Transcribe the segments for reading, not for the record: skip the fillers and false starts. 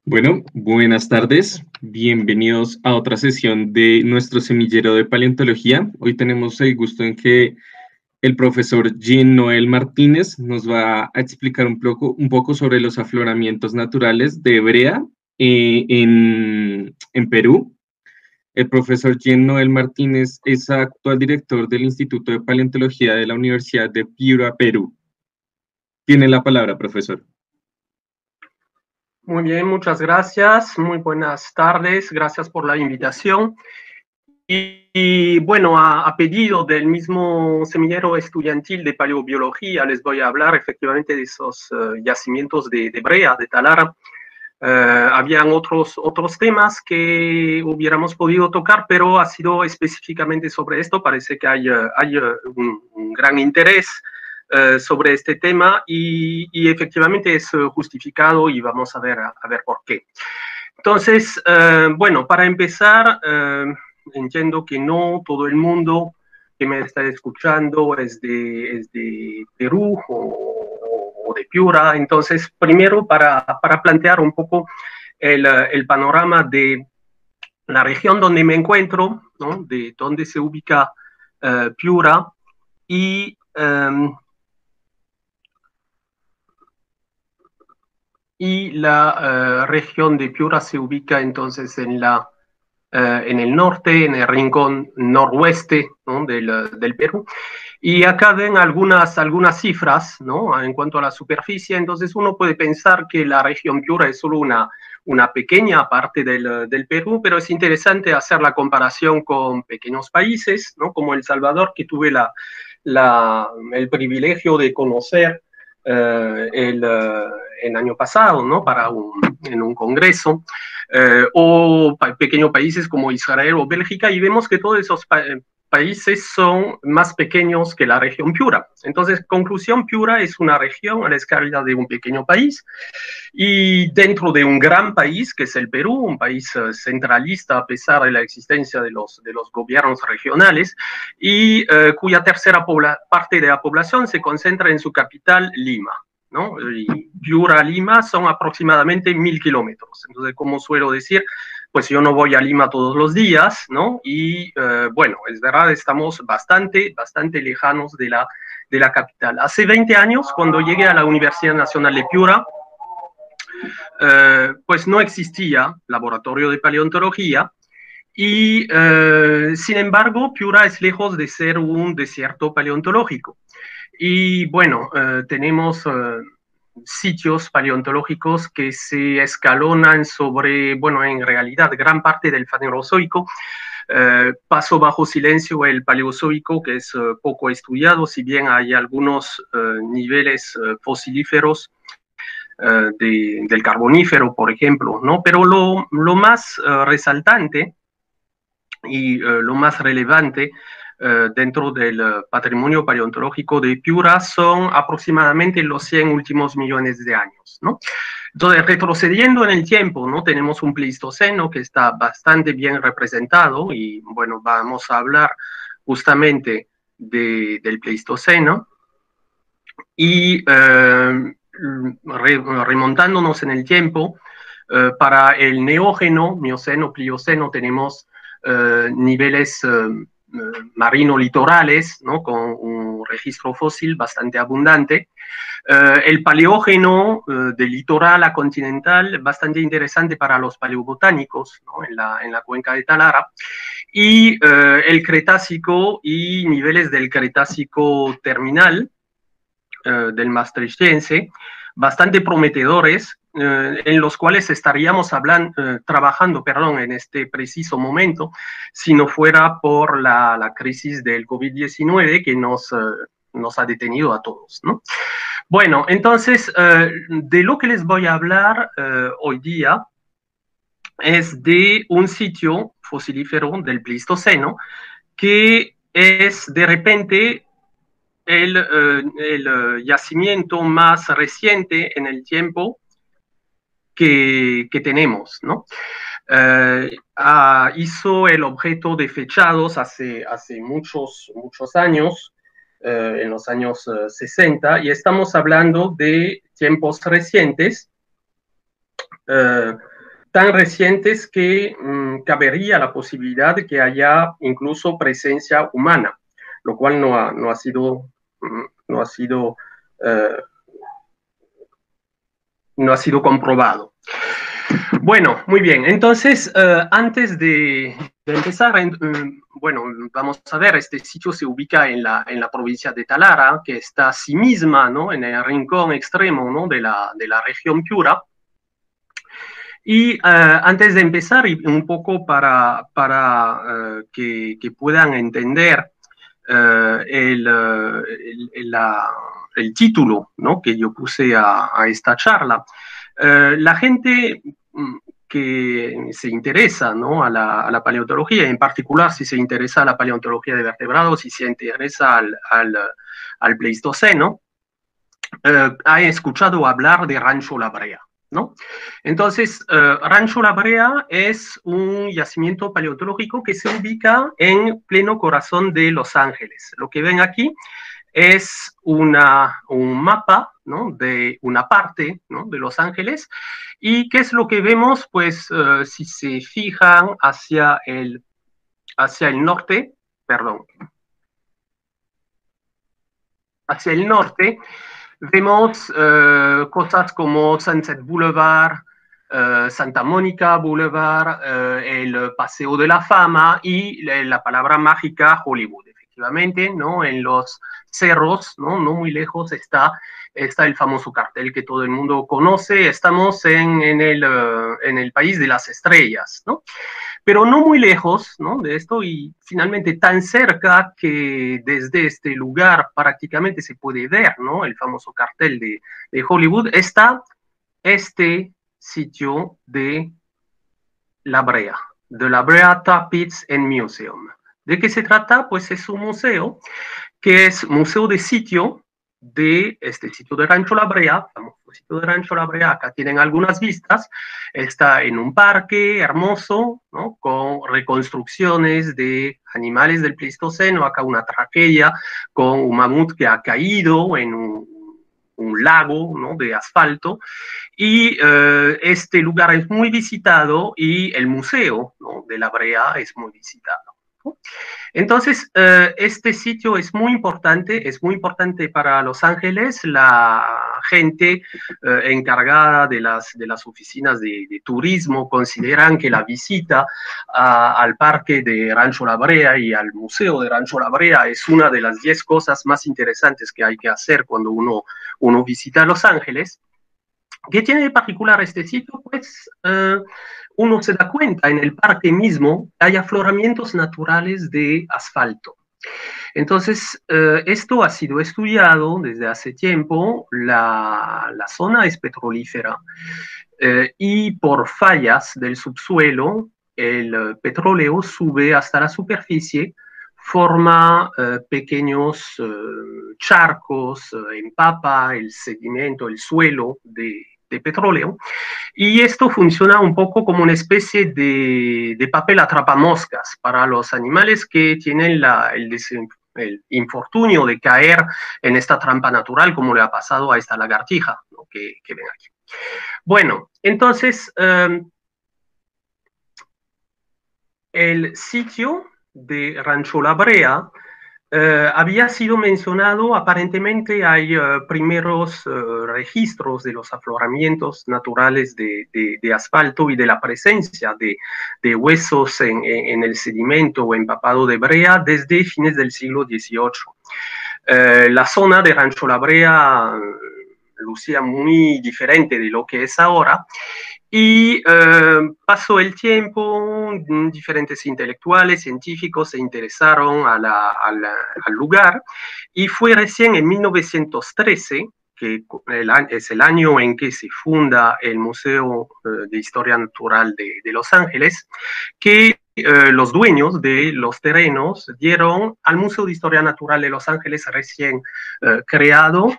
Bueno, buenas tardes. Bienvenidos a otra sesión de nuestro semillero de paleontología. Hoy tenemos el gusto en que el profesor Jean Noel Martínez nos va a explicar un poco sobre los afloramientos naturales de brea en Perú. El profesor Jean Noel Martínez es actual director del Instituto de Paleontología de la Universidad de Piura, Perú. Tiene la palabra, profesor. Muy bien, muchas gracias. Muy buenas tardes. Gracias por la invitación. Bueno, a pedido del mismo semillero estudiantil de paleobiología, les voy a hablar efectivamente de esos yacimientos de brea, de talara. Habían otros temas que hubiéramos podido tocar, pero ha sido específicamente sobre esto. Parece que hay un gran interés sobre este tema y efectivamente es justificado y vamos a ver por qué. Entonces, bueno, para empezar, entiendo que no todo el mundo que me está escuchando es de Perú o de Piura. Entonces, primero, para plantear un poco el panorama de la región donde me encuentro, ¿no? De dónde se ubica Piura y la región de Piura se ubica entonces en el norte, en el rincón noroeste, ¿no? del Perú. Y acá ven algunas cifras, ¿no? En cuanto a la superficie. Entonces uno puede pensar que la región Piura es solo una pequeña parte del Perú, pero es interesante hacer la comparación con pequeños países, ¿no? Como El Salvador, que tuve el privilegio de conocer el año pasado, ¿no? En un congreso, o pequeños países como Israel o Bélgica, y vemos que todos esos países son más pequeños que la región Piura. Entonces, conclusión, Piura es una región a la escala de un pequeño país y dentro de un gran país que es el Perú, un país centralista a pesar de la existencia de los gobiernos regionales y cuya tercera parte de la población se concentra en su capital, Lima, ¿no? Y Piura a Lima son aproximadamente 1000 kilómetros. Entonces, como suelo decir, pues yo no voy a Lima todos los días, ¿no? Y bueno, es verdad, estamos bastante lejanos de la capital. Hace 20 años, cuando llegué a la Universidad Nacional de Piura, pues no existía laboratorio de paleontología y, sin embargo, Piura es lejos de ser un desierto paleontológico. Y bueno, tenemos sitios paleontológicos que se escalonan sobre, bueno, en realidad gran parte del Fanerozoico. Paso bajo silencio el Paleozoico, que es poco estudiado, si bien hay algunos niveles fosilíferos del Carbonífero, por ejemplo, ¿no? Pero lo más resaltante y lo más relevante dentro del patrimonio paleontológico de Piura son aproximadamente los 100 últimos millones de años, ¿no? Entonces, retrocediendo en el tiempo, ¿no? Tenemos un Pleistoceno que está bastante bien representado y, bueno, vamos a hablar justamente del Pleistoceno y remontándonos en el tiempo, para el Neógeno, Mioceno, Plioceno, tenemos niveles marino-litorales, ¿no? Con un registro fósil bastante abundante. El Paleógeno del litoral a continental, bastante interesante para los paleobotánicos, ¿no? en la cuenca de Talara. Y el Cretácico y niveles del Cretácico terminal, del Maastrichtiense, bastante prometedores, en los cuales estaríamos trabajando en este preciso momento, si no fuera por la crisis del COVID-19 que nos ha detenido a todos, ¿no? Bueno, entonces, de lo que les voy a hablar hoy día es de un sitio fosilífero del Pleistoceno que es de repente el yacimiento más reciente en el tiempo que tenemos, ¿no? Hizo el objeto de fechados hace muchos años, en los años 60, y estamos hablando de tiempos recientes, tan recientes que cabería la posibilidad de que haya incluso presencia humana, lo cual no ha sido comprobado. Bueno, muy bien. Entonces, antes de empezar, bueno, vamos a ver, este sitio se ubica en la provincia de Talara, que está a sí misma, ¿no?, en el rincón extremo, ¿no?, de la región Piura. Y antes de empezar, y un poco para que puedan entender el título, ¿no?, que yo puse a esta charla, la gente que se interesa, ¿no?, a la paleontología, en particular si se interesa a la paleontología de vertebrados, si se interesa al Pleistoceno, ha escuchado hablar de Rancho La Brea, ¿no? Entonces, Rancho La Brea es un yacimiento paleontológico que se ubica en pleno corazón de Los Ángeles. Lo que ven aquí es un mapa, ¿no?, de una parte, ¿no?, de Los Ángeles. ¿Y qué es lo que vemos? Pues si se fijan hacia el norte, perdón, hacia el norte, vemos cosas como Sunset Boulevard, Santa Mónica Boulevard, el Paseo de la Fama y la palabra mágica Hollywood. Efectivamente, ¿no?, en los cerros, no muy lejos, está el famoso cartel que todo el mundo conoce. Estamos en el país de las estrellas, ¿no? Pero no muy lejos, ¿no?, de esto, y finalmente tan cerca que desde este lugar prácticamente se puede ver, ¿no?, el famoso cartel de Hollywood, está este sitio de La Brea, de La Brea Tar Pits and Museum. ¿De qué se trata? Pues es un museo que es museo de sitio de este sitio de Rancho La Brea, famoso sitio de Rancho La Brea. Acá tienen algunas vistas. Está en un parque hermoso, ¿no?, con reconstrucciones de animales del Pleistoceno. Acá una tragedia con un mamut que ha caído en un lago, ¿no?, de asfalto. Y este lugar es muy visitado y el museo, ¿no?, de La Brea es muy visitado. Entonces, este sitio es muy importante para Los Ángeles. La gente encargada de las oficinas de turismo consideran que la visita al parque de Rancho La Brea y al museo de Rancho La Brea es una de las 10 cosas más interesantes que hay que hacer cuando uno visita Los Ángeles. ¿Qué tiene de particular este sitio? Pues uno se da cuenta en el parque mismo que hay afloramientos naturales de asfalto. Entonces, esto ha sido estudiado desde hace tiempo. La zona es petrolífera y por fallas del subsuelo, el petróleo sube hasta la superficie, forma pequeños charcos, empapa el sedimento, el suelo de petróleo, y esto funciona un poco como una especie de papel atrapamoscas para los animales que tienen el infortunio de caer en esta trampa natural, como le ha pasado a esta lagartija, ¿no?, que ven aquí. Bueno, entonces, el sitio de Rancho La Brea había sido mencionado. Aparentemente hay primeros registros de los afloramientos naturales de asfalto y de la presencia de huesos en el sedimento empapado de brea desde fines del siglo XVIII. La zona de Rancho La Brea lucía muy diferente de lo que es ahora. Y pasó el tiempo, diferentes intelectuales, científicos se interesaron al lugar, y fue recién en 1913, que es el año en que se funda el Museo de Historia Natural de Los Ángeles, que los dueños de los terrenos dieron al Museo de Historia Natural de Los Ángeles, recién creado,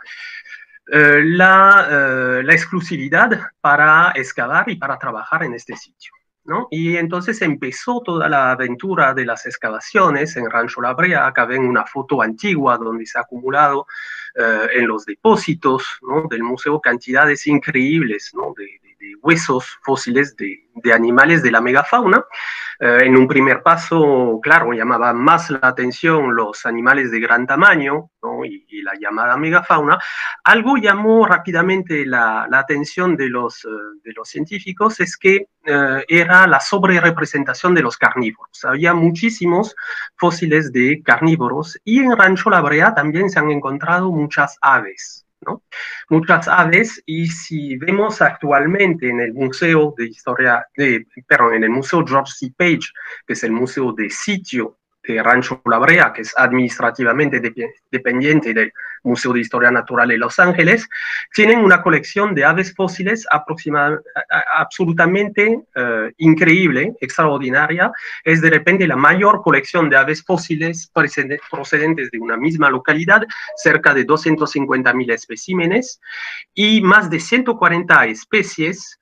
la exclusividad para excavar y para trabajar en este sitio, ¿no? Y entonces empezó toda la aventura de las excavaciones en Rancho La Brea. Acá ven una foto antigua donde se ha acumulado en los depósitos, ¿no?, del museo cantidades increíbles, ¿no?, huesos fósiles de animales de la megafauna. En un primer paso, claro, llamaban más la atención los animales de gran tamaño, ¿no? y la llamada megafauna. Algo llamó rápidamente la atención de los científicos, es que era la sobrerepresentación de los carnívoros. Había muchísimos fósiles de carnívoros y en Rancho La Brea también se han encontrado muchas aves, ¿no? Muchas aves, y si vemos actualmente en el Museo de Historia, en el Museo George C. Page, que es el museo de sitio de Rancho La Brea, que es administrativamente dependiente del Museo de Historia Natural de Los Ángeles, tienen una colección de aves fósiles absolutamente increíble, extraordinaria. Es de repente la mayor colección de aves fósiles procedentes de una misma localidad, cerca de 250.000 especímenes y más de 140 especies,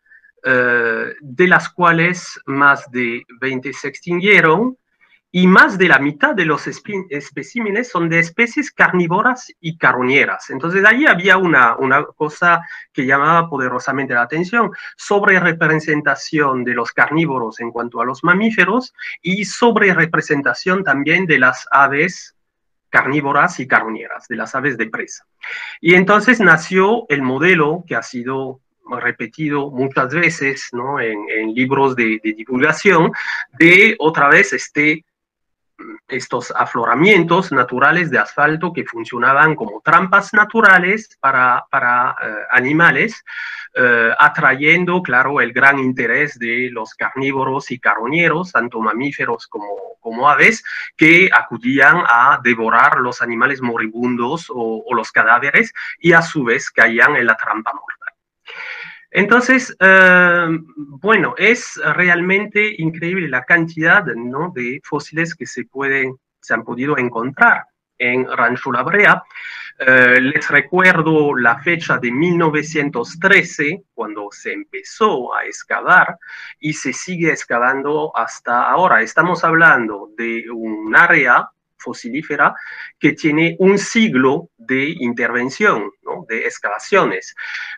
de las cuales más de 20 se extinguieron, y más de la mitad de los especímenes son de especies carnívoras y carroñeras. Entonces, ahí había una cosa que llamaba poderosamente la atención, sobre representación de los carnívoros en cuanto a los mamíferos y sobre representación también de las aves carnívoras y carroñeras, de las aves de presa. Y entonces nació el modelo que ha sido repetido muchas veces, ¿no? en libros de divulgación, de otra vez estos afloramientos naturales de asfalto que funcionaban como trampas naturales para animales, atrayendo, claro, el gran interés de los carnívoros y carroñeros, tanto mamíferos como aves, que acudían a devorar los animales moribundos o los cadáveres, y a su vez caían en la trampa mortal. Entonces, bueno, es realmente increíble la cantidad, ¿no?, de fósiles que se han podido encontrar en Rancho La Brea. Les recuerdo la fecha de 1913, cuando se empezó a excavar, y se sigue excavando hasta ahora. Estamos hablando de un área fosilífera que tiene un siglo de intervención, ¿no?, de excavaciones.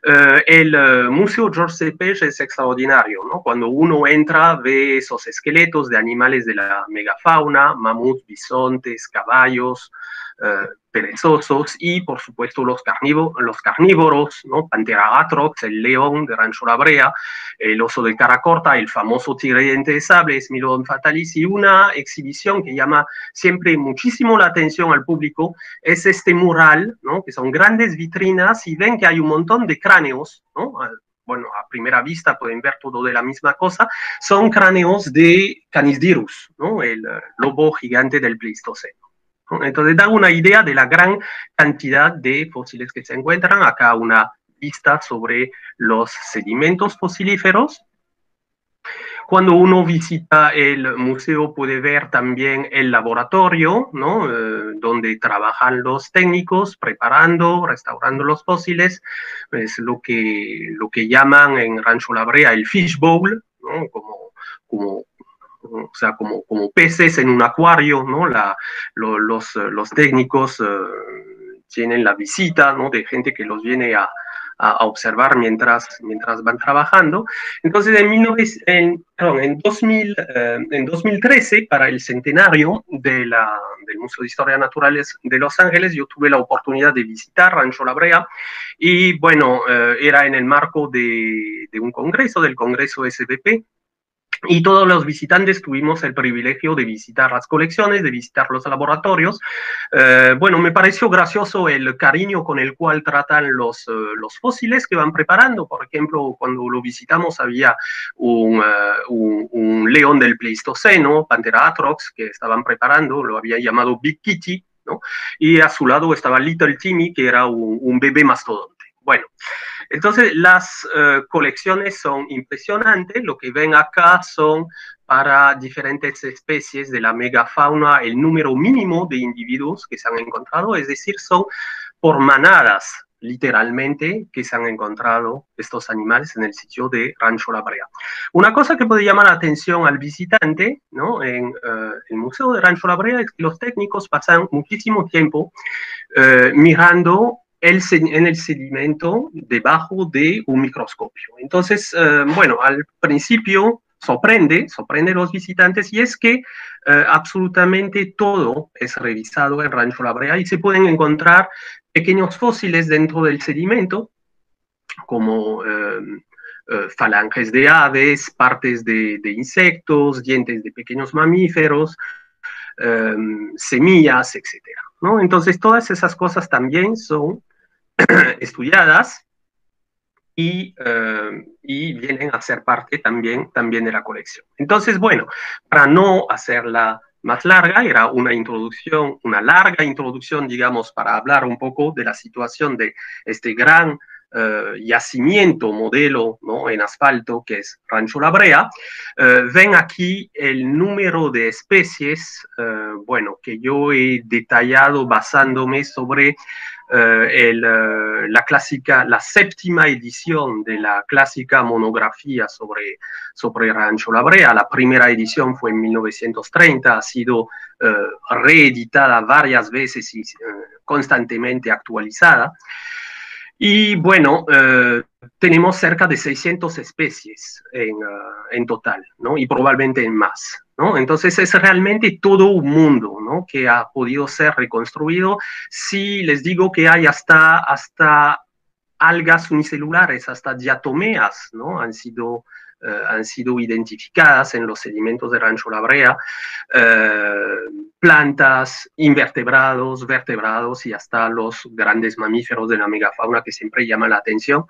El Museo George C. Page es extraordinario, ¿no? Cuando uno entra, ve esos esqueletos de animales de la megafauna, mamuts, bisontes, caballos, perezosos, y por supuesto los carnívoros, ¿no? Pantera atrox, el león de Rancho La Brea, el oso de cara corta, el famoso tigre de diente de sable, Smilodon fatalis, y una exhibición que llama siempre muchísimo la atención al público es este mural, ¿no?, que son grandes vitrinas, y ven que hay un montón de cráneos, ¿no? Bueno, a primera vista pueden ver todo de la misma cosa, son cráneos de Canisdirus, ¿no?, el lobo gigante del Pleistoceno. Entonces da una idea de la gran cantidad de fósiles que se encuentran. Acá una vista sobre los sedimentos fosilíferos. Cuando uno visita el museo puede ver también el laboratorio, ¿no?, donde trabajan los técnicos preparando, restaurando los fósiles. Es lo que llaman en Rancho La Brea el fish bowl, ¿no?, o sea, como peces en un acuario, ¿no? Los técnicos tienen la visita, ¿no?, de gente que los viene a observar mientras van trabajando. Entonces, en 2013, para el centenario del Museo de Historia Natural de Los Ángeles, yo tuve la oportunidad de visitar Rancho La Brea, y bueno, era en el marco de un congreso, del Congreso SBP, y todos los visitantes tuvimos el privilegio de visitar las colecciones, de visitar los laboratorios. Bueno, me pareció gracioso el cariño con el cual tratan los fósiles que van preparando. Por ejemplo, cuando lo visitamos había un león del Pleistoceno, Pantera atrox, que estaban preparando, lo había llamado Big Kitty, ¿no? Y a su lado estaba Little Timmy, que era un bebé mastodonte. Bueno, entonces las colecciones son impresionantes. Lo que ven acá son para diferentes especies de la megafauna el número mínimo de individuos que se han encontrado, es decir, son por manadas, literalmente, que se han encontrado estos animales en el sitio de Rancho La Brea. Una cosa que puede llamar la atención al visitante, ¿no?, en el Museo de Rancho La Brea, es que los técnicos pasan muchísimo tiempo mirando en el sedimento debajo de un microscopio. Entonces, bueno, al principio sorprende a los visitantes, y es que absolutamente todo es revisado en Rancho La Brea y se pueden encontrar pequeños fósiles dentro del sedimento, como falanges de aves, partes de insectos, dientes de pequeños mamíferos, semillas, etcétera, ¿no? Entonces, todas esas cosas también son estudiadas y vienen a ser parte también de la colección. Entonces, bueno, para no hacerla más larga, era una introducción, una larga introducción, digamos, para hablar un poco de la situación de este gran yacimiento modelo, ¿no?, en asfalto, que es Rancho La Brea. Ven aquí el número de especies, bueno, que yo he detallado basándome sobre la séptima edición de la clásica monografía sobre Rancho La Brea. La primera edición fue en 1930, ha sido reeditada varias veces y constantemente actualizada. Y bueno, tenemos cerca de 600 especies en total, ¿no? Y probablemente en más, ¿no? Entonces es realmente todo un mundo, ¿no?, que ha podido ser reconstruido. Si les digo que hay hasta algas unicelulares, hasta diatomeas, ¿no?, han sido identificadas en los sedimentos de Rancho La Brea, plantas, invertebrados, vertebrados y hasta los grandes mamíferos de la megafauna, que siempre llama la atención.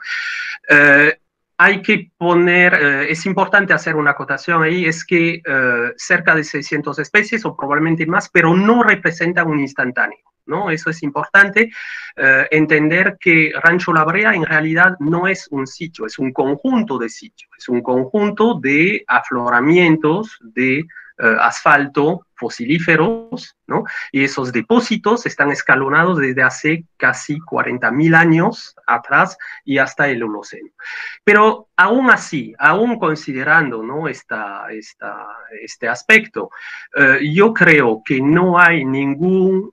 Hay que poner, es importante hacer una acotación ahí, es que cerca de 600 especies o probablemente más, pero no representan un instantáneo, ¿no? Eso es importante, entender que Rancho La Brea en realidad no es un sitio, es un conjunto de sitios, es un conjunto de afloramientos de asfalto fosilíferos, ¿no? Y esos depósitos están escalonados desde hace casi 40.000 años atrás y hasta el Holoceno. Pero aún así, aún considerando, ¿no?, este aspecto, yo creo que no hay ningún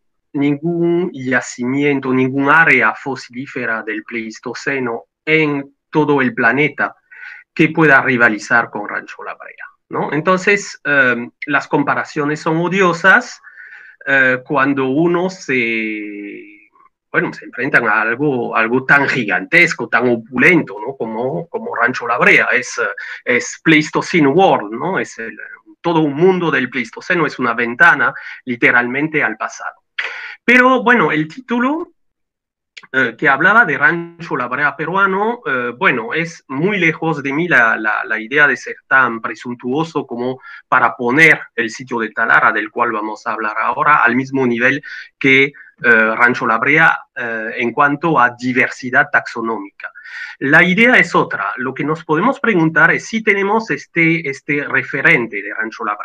yacimiento, ningún área fosilífera del Pleistoceno en todo el planeta que pueda rivalizar con Rancho La Brea, ¿no? Entonces, las comparaciones son odiosas cuando uno se enfrentan a algo tan gigantesco, tan opulento, ¿no?, como Rancho La Brea. Es Pleistocene World, ¿no? Todo un mundo del Pleistoceno, es una ventana literalmente al pasado. Pero bueno, el título que hablaba de Rancho La Brea peruano, bueno, es muy lejos de mí la idea de ser tan presuntuoso como para poner el sitio de Talara, del cual vamos a hablar ahora, al mismo nivel que Rancho La Brea en cuanto a diversidad taxonómica. La idea es otra. Lo que nos podemos preguntar es si tenemos este referente de Rancho La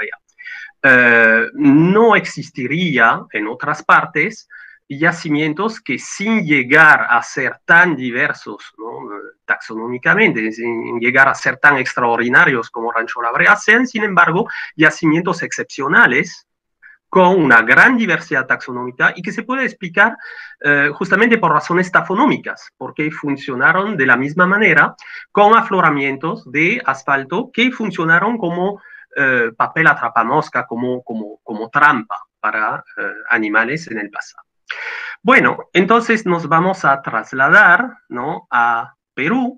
Brea. No existiría en otras partes yacimientos que, sin llegar a ser tan diversos, ¿no?, taxonómicamente, sin llegar a ser tan extraordinarios como Rancho La Brea, sean, sin embargo, yacimientos excepcionales con una gran diversidad taxonómica y que se puede explicar justamente por razones tafonómicas, porque funcionaron de la misma manera con afloramientos de asfalto que funcionaron como papel atrapamosca, como trampa para animales en el pasado. Bueno, entonces nos vamos a trasladar, ¿no?, a Perú.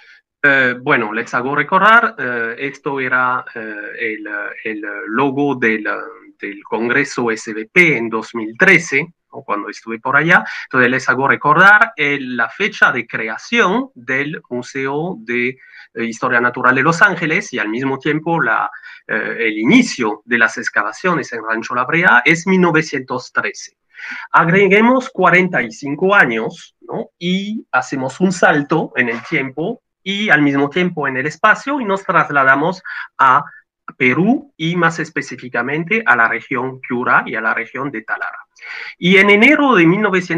Bueno, les hago recordar, esto era el logo del Congreso SBP en 2013, ¿no?, cuando estuve por allá. Entonces les hago recordar la fecha de creación del Museo de Historia Natural de Los Ángeles, y al mismo tiempo el inicio de las excavaciones en Rancho La Brea es 1913. Agreguemos 45 años, ¿no?, y hacemos un salto en el tiempo y al mismo tiempo en el espacio, y nos trasladamos a Perú y más específicamente a la región Piura y a la región de Talara. Y en enero de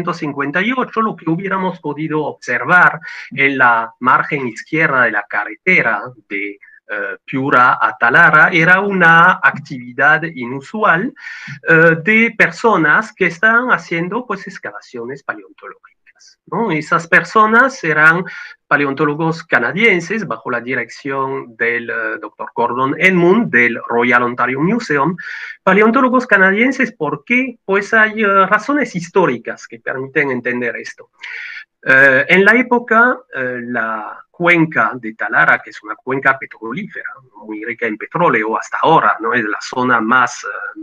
1958, lo que hubiéramos podido observar en la margen izquierda de la carretera de Piura a Talara era una actividad inusual de personas que estaban haciendo, pues, excavaciones paleontológicas. históricas, ¿no? Esas personas eran paleontólogos canadienses bajo la dirección del Dr. Gordon Edmund del Royal Ontario Museum. Paleontólogos canadienses, ¿por qué? Pues hay razones históricas que permiten entender esto. En la época, la cuenca de Talara, que es una cuenca petrolífera, muy rica en petróleo hasta ahora, ¿no? Es la zona más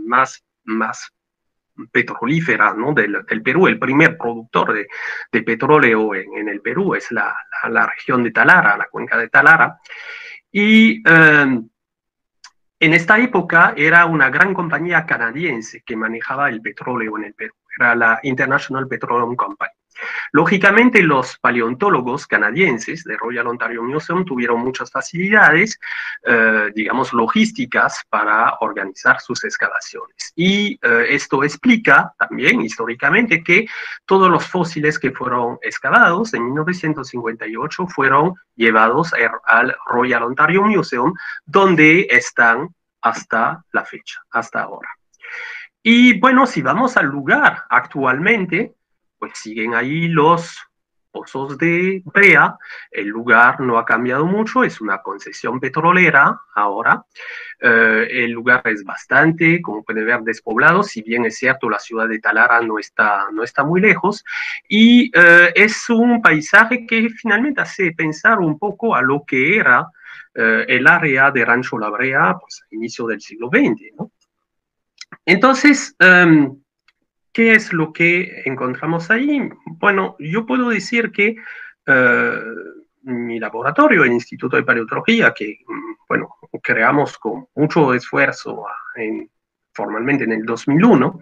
petrolífera, ¿no? del Perú. El primer productor de petróleo en el Perú es la región de Talara, la cuenca de Talara. Y en esta época era una gran compañía canadiense que manejaba el petróleo en el Perú. Era la International Petroleum Company. Lógicamente, los paleontólogos canadienses de Royal Ontario Museum tuvieron muchas facilidades, digamos, logísticas para organizar sus excavaciones. Y esto explica también históricamente que todos los fósiles que fueron excavados en 1958 fueron llevados al Royal Ontario Museum, donde están hasta la fecha, hasta ahora. Y bueno, si vamos al lugar actualmente, pues siguen ahí los pozos de brea. El lugar no ha cambiado mucho, es una concesión petrolera ahora. El lugar es bastante, como pueden ver, despoblado, si bien es cierto, la ciudad de Talara no está muy lejos, y es un paisaje que finalmente hace pensar un poco a lo que era el área de Rancho La Brea, pues a inicio del siglo XX, ¿no? Entonces, ¿qué es lo que encontramos ahí? Bueno, yo puedo decir que mi laboratorio, el Instituto de Paleontología, que, bueno, creamos con mucho esfuerzo formalmente en el 2001,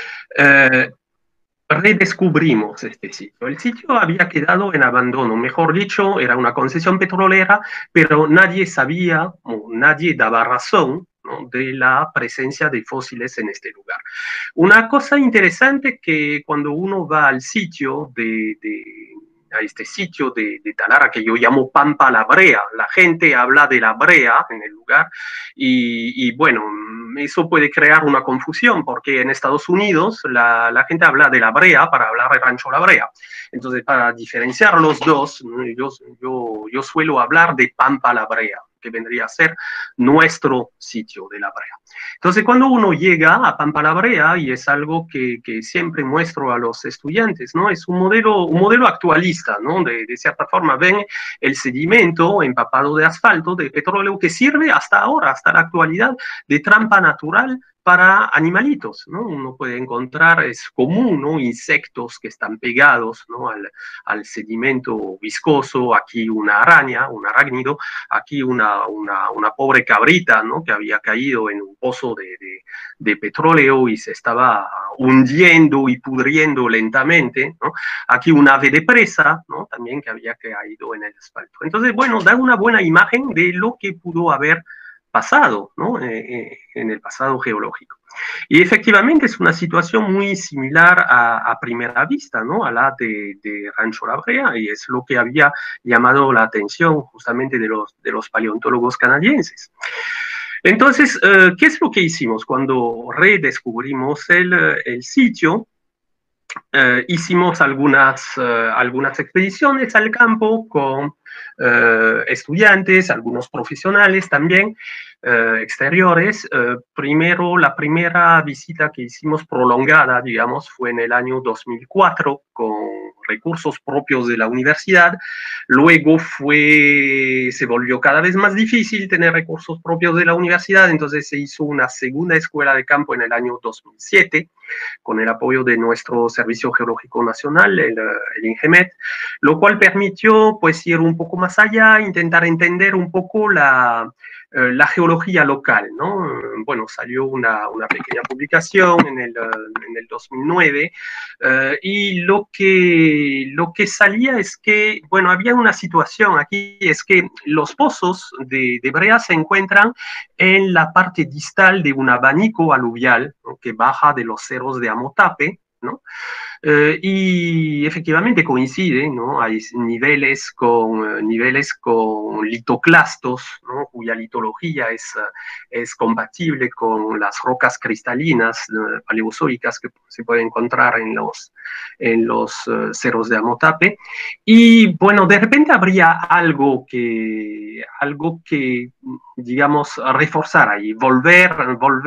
redescubrimos este sitio. El sitio había quedado en abandono, mejor dicho, era una concesión petrolera, pero nadie sabía, o nadie daba razón, ¿no?, de la presencia de fósiles en este lugar. Una cosa interesante que cuando uno va al sitio a este sitio de Talara, que yo llamo Pampa La Brea, la gente habla de la brea en el lugar, y bueno, eso puede crear una confusión, porque en Estados Unidos la gente habla de la brea para hablar de Rancho La Brea. Entonces, para diferenciar los dos, yo suelo hablar de Pampa La Brea, que vendría a ser nuestro sitio de La Brea. Entonces, cuando uno llega a Pampa La Brea, y es algo que siempre muestro a los estudiantes, ¿no? Es un modelo actualista, ¿no? De cierta forma, ven el sedimento empapado de asfalto, de petróleo, que sirve hasta ahora, hasta la actualidad, de trampa natural para animalitos, ¿no? Uno puede encontrar, es común, ¿no?, insectos que están pegados, ¿no?, al sedimento viscoso, aquí una araña, un arácnido, aquí una pobre cabrita, ¿no?, que había caído en un pozo de petróleo y se estaba hundiendo y pudriendo lentamente, ¿no? Aquí un ave de presa, ¿no?, también, que había caído en el asfalto. Entonces, bueno, da una buena imagen de lo que pudo haber pasado, ¿no?, en el pasado geológico. Y efectivamente es una situación muy similar a primera vista, ¿no?, a la de Rancho La Brea, y es lo que había llamado la atención justamente de los paleontólogos canadienses. Entonces, ¿qué es lo que hicimos cuando redescubrimos el sitio? Hicimos algunas expediciones al campo con estudiantes, algunos profesionales también, exteriores. Primero, la primera visita que hicimos prolongada, digamos, fue en el año 2004 con recursos propios de la universidad. Luego se volvió cada vez más difícil tener recursos propios de la universidad, entonces se hizo una segunda escuela de campo en el año 2007, con el apoyo de nuestro Servicio Geológico Nacional, el INGEMET, lo cual permitió, pues, ir un poco más allá, intentar entender un poco la geología local, ¿no? Bueno, salió una pequeña publicación en el 2009, y lo que salía es que, bueno, había una situación aquí, es que los pozos de brea se encuentran en la parte distal de un abanico aluvial, ¿no?, que baja de los cerros de Amotape, ¿no? Y efectivamente coincide, ¿no? Hay niveles con litoclastos, ¿no? Cuya litología es compatible con las rocas cristalinas paleozoicas que se pueden encontrar en los cerros de Amotape. Y bueno, de repente habría algo que digamos, reforzar ahí, volver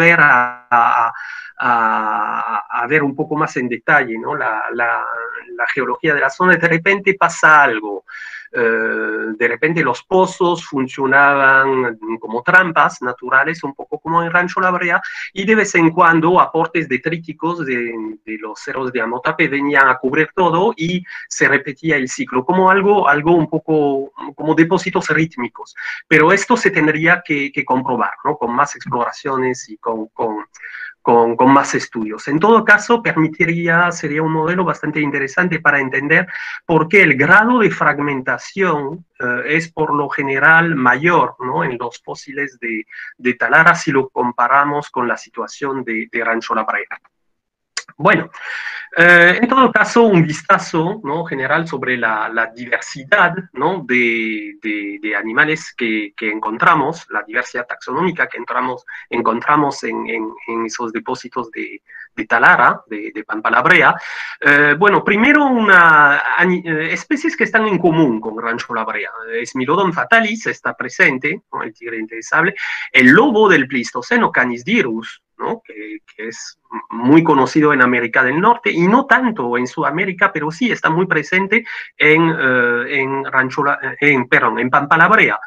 a ver un poco más en detalle, ¿no? La geología de la zona. De repente pasa algo. De repente los pozos funcionaban como trampas naturales, un poco como en Rancho La Brea, y de vez en cuando aportes detríticos de los cerros de Amotape venían a cubrir todo y se repetía el ciclo, como algo un poco como depósitos rítmicos. Pero esto se tendría que comprobar, ¿no? Con más exploraciones y con más estudios. En todo caso, sería un modelo bastante interesante para entender por qué el grado de fragmentación es por lo general mayor, ¿no? En los fósiles de Talara si lo comparamos con la situación de Rancho La Brea. Bueno, en todo caso, un vistazo, ¿no? General sobre la diversidad, ¿no? de animales que encontramos, la diversidad taxonómica que encontramos en esos depósitos de Talara, de Pampa La Brea. Bueno, primero especies que están en común con Rancho La Brea. Smilodon fatalis está presente, ¿no? El tigre intesable, el lobo del Pleistoceno, Canis dirus, ¿no? que es muy conocido en América del Norte y no tanto en Sudamérica, pero sí está muy presente en Pampa La Brea.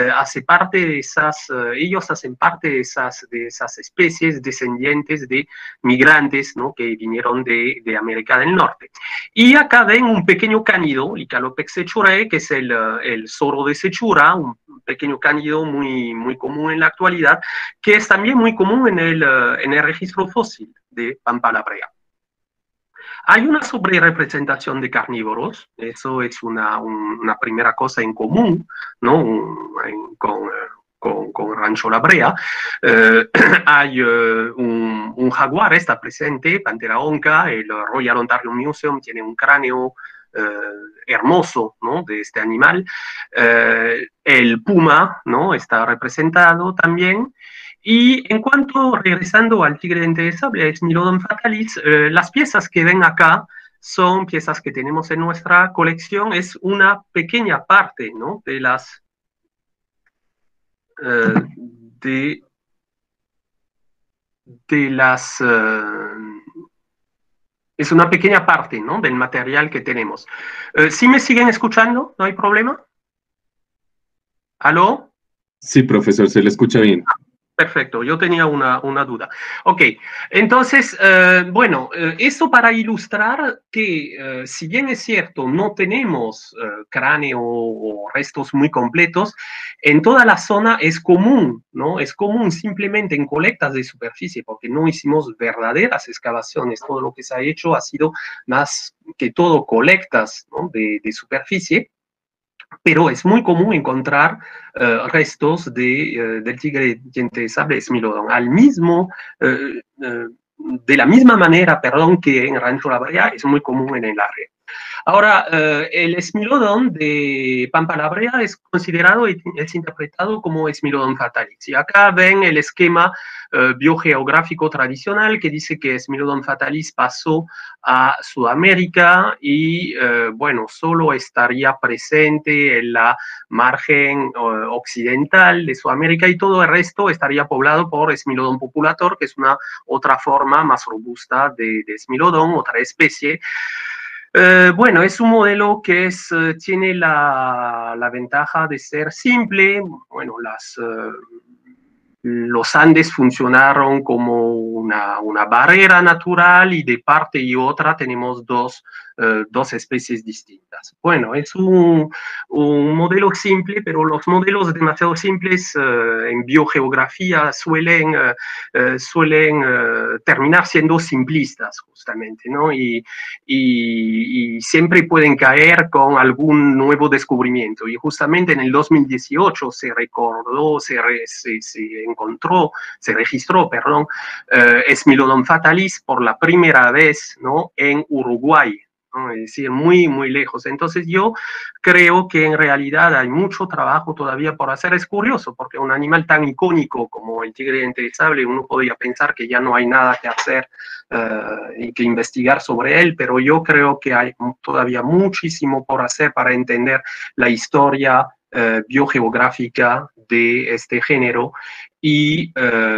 Ellos hacen parte de esas especies descendientes de migrantes, ¿no? Que vinieron de América del Norte. Y acá ven un pequeño cánido, Licalopex sechurae, que es el zorro de Sechura, un pequeño cánido muy, muy común en la actualidad, que es también muy común en el registro fósil de Pampa La Brea. Hay una sobrerepresentación de carnívoros, eso es una primera cosa en común, ¿no? Con Rancho La Brea. Hay un jaguar, está presente, Pantera onca, el Royal Ontario Museum tiene un cráneo hermoso, ¿no? De este animal. El puma, ¿no? Está representado también. Y en cuanto, regresando al tigre intesable, a Smilodon fatalis, las piezas que ven acá son piezas que tenemos en nuestra colección, es una pequeña parte, ¿no? De las... es una pequeña parte, ¿no? Del material que tenemos. ¿Sí me siguen escuchando? ¿No hay problema? ¿Aló? Sí, profesor, se le escucha bien. Perfecto, yo tenía una duda. Ok, entonces, bueno, esto para ilustrar que si bien es cierto, no tenemos cráneo o restos muy completos, en toda la zona es común, ¿no? Es común simplemente en colectas de superficie, porque no hicimos verdaderas excavaciones, todo lo que se ha hecho ha sido más que todo colectas, ¿no? de superficie. Pero es muy común encontrar restos del tigre diente de sable Smilodon, de la misma manera, perdón, que en Rancho La Brea es muy común en el área. Ahora, el Smilodon de Pampa La Brea es considerado y es interpretado como Smilodon fatalis. Y acá ven el esquema biogeográfico tradicional que dice que Smilodon fatalis pasó a Sudamérica y, bueno, solo estaría presente en la margen occidental de Sudamérica y todo el resto estaría poblado por Smilodon populator, que es una otra forma más robusta de Smilodon, otra especie. Bueno, es un modelo que tiene la ventaja de ser simple. Bueno, los Andes funcionaron como una barrera natural y de parte y otra tenemos dos especies distintas. Bueno, es un modelo simple, pero los modelos demasiado simples en biogeografía suelen terminar siendo simplistas, justamente, ¿no? Y siempre pueden caer con algún nuevo descubrimiento. Y justamente en el 2018 se recordó, en se registró, perdón, Smilodon fatalis por la primera vez, ¿no?, en Uruguay, ¿no? Es decir, muy, muy lejos. Entonces yo creo que en realidad hay mucho trabajo todavía por hacer. Es curioso, porque un animal tan icónico como el tigre de diente de sable, uno podría pensar que ya no hay nada que hacer y que investigar sobre él, pero yo creo que hay todavía muchísimo por hacer para entender la historia biogeográfica de este género y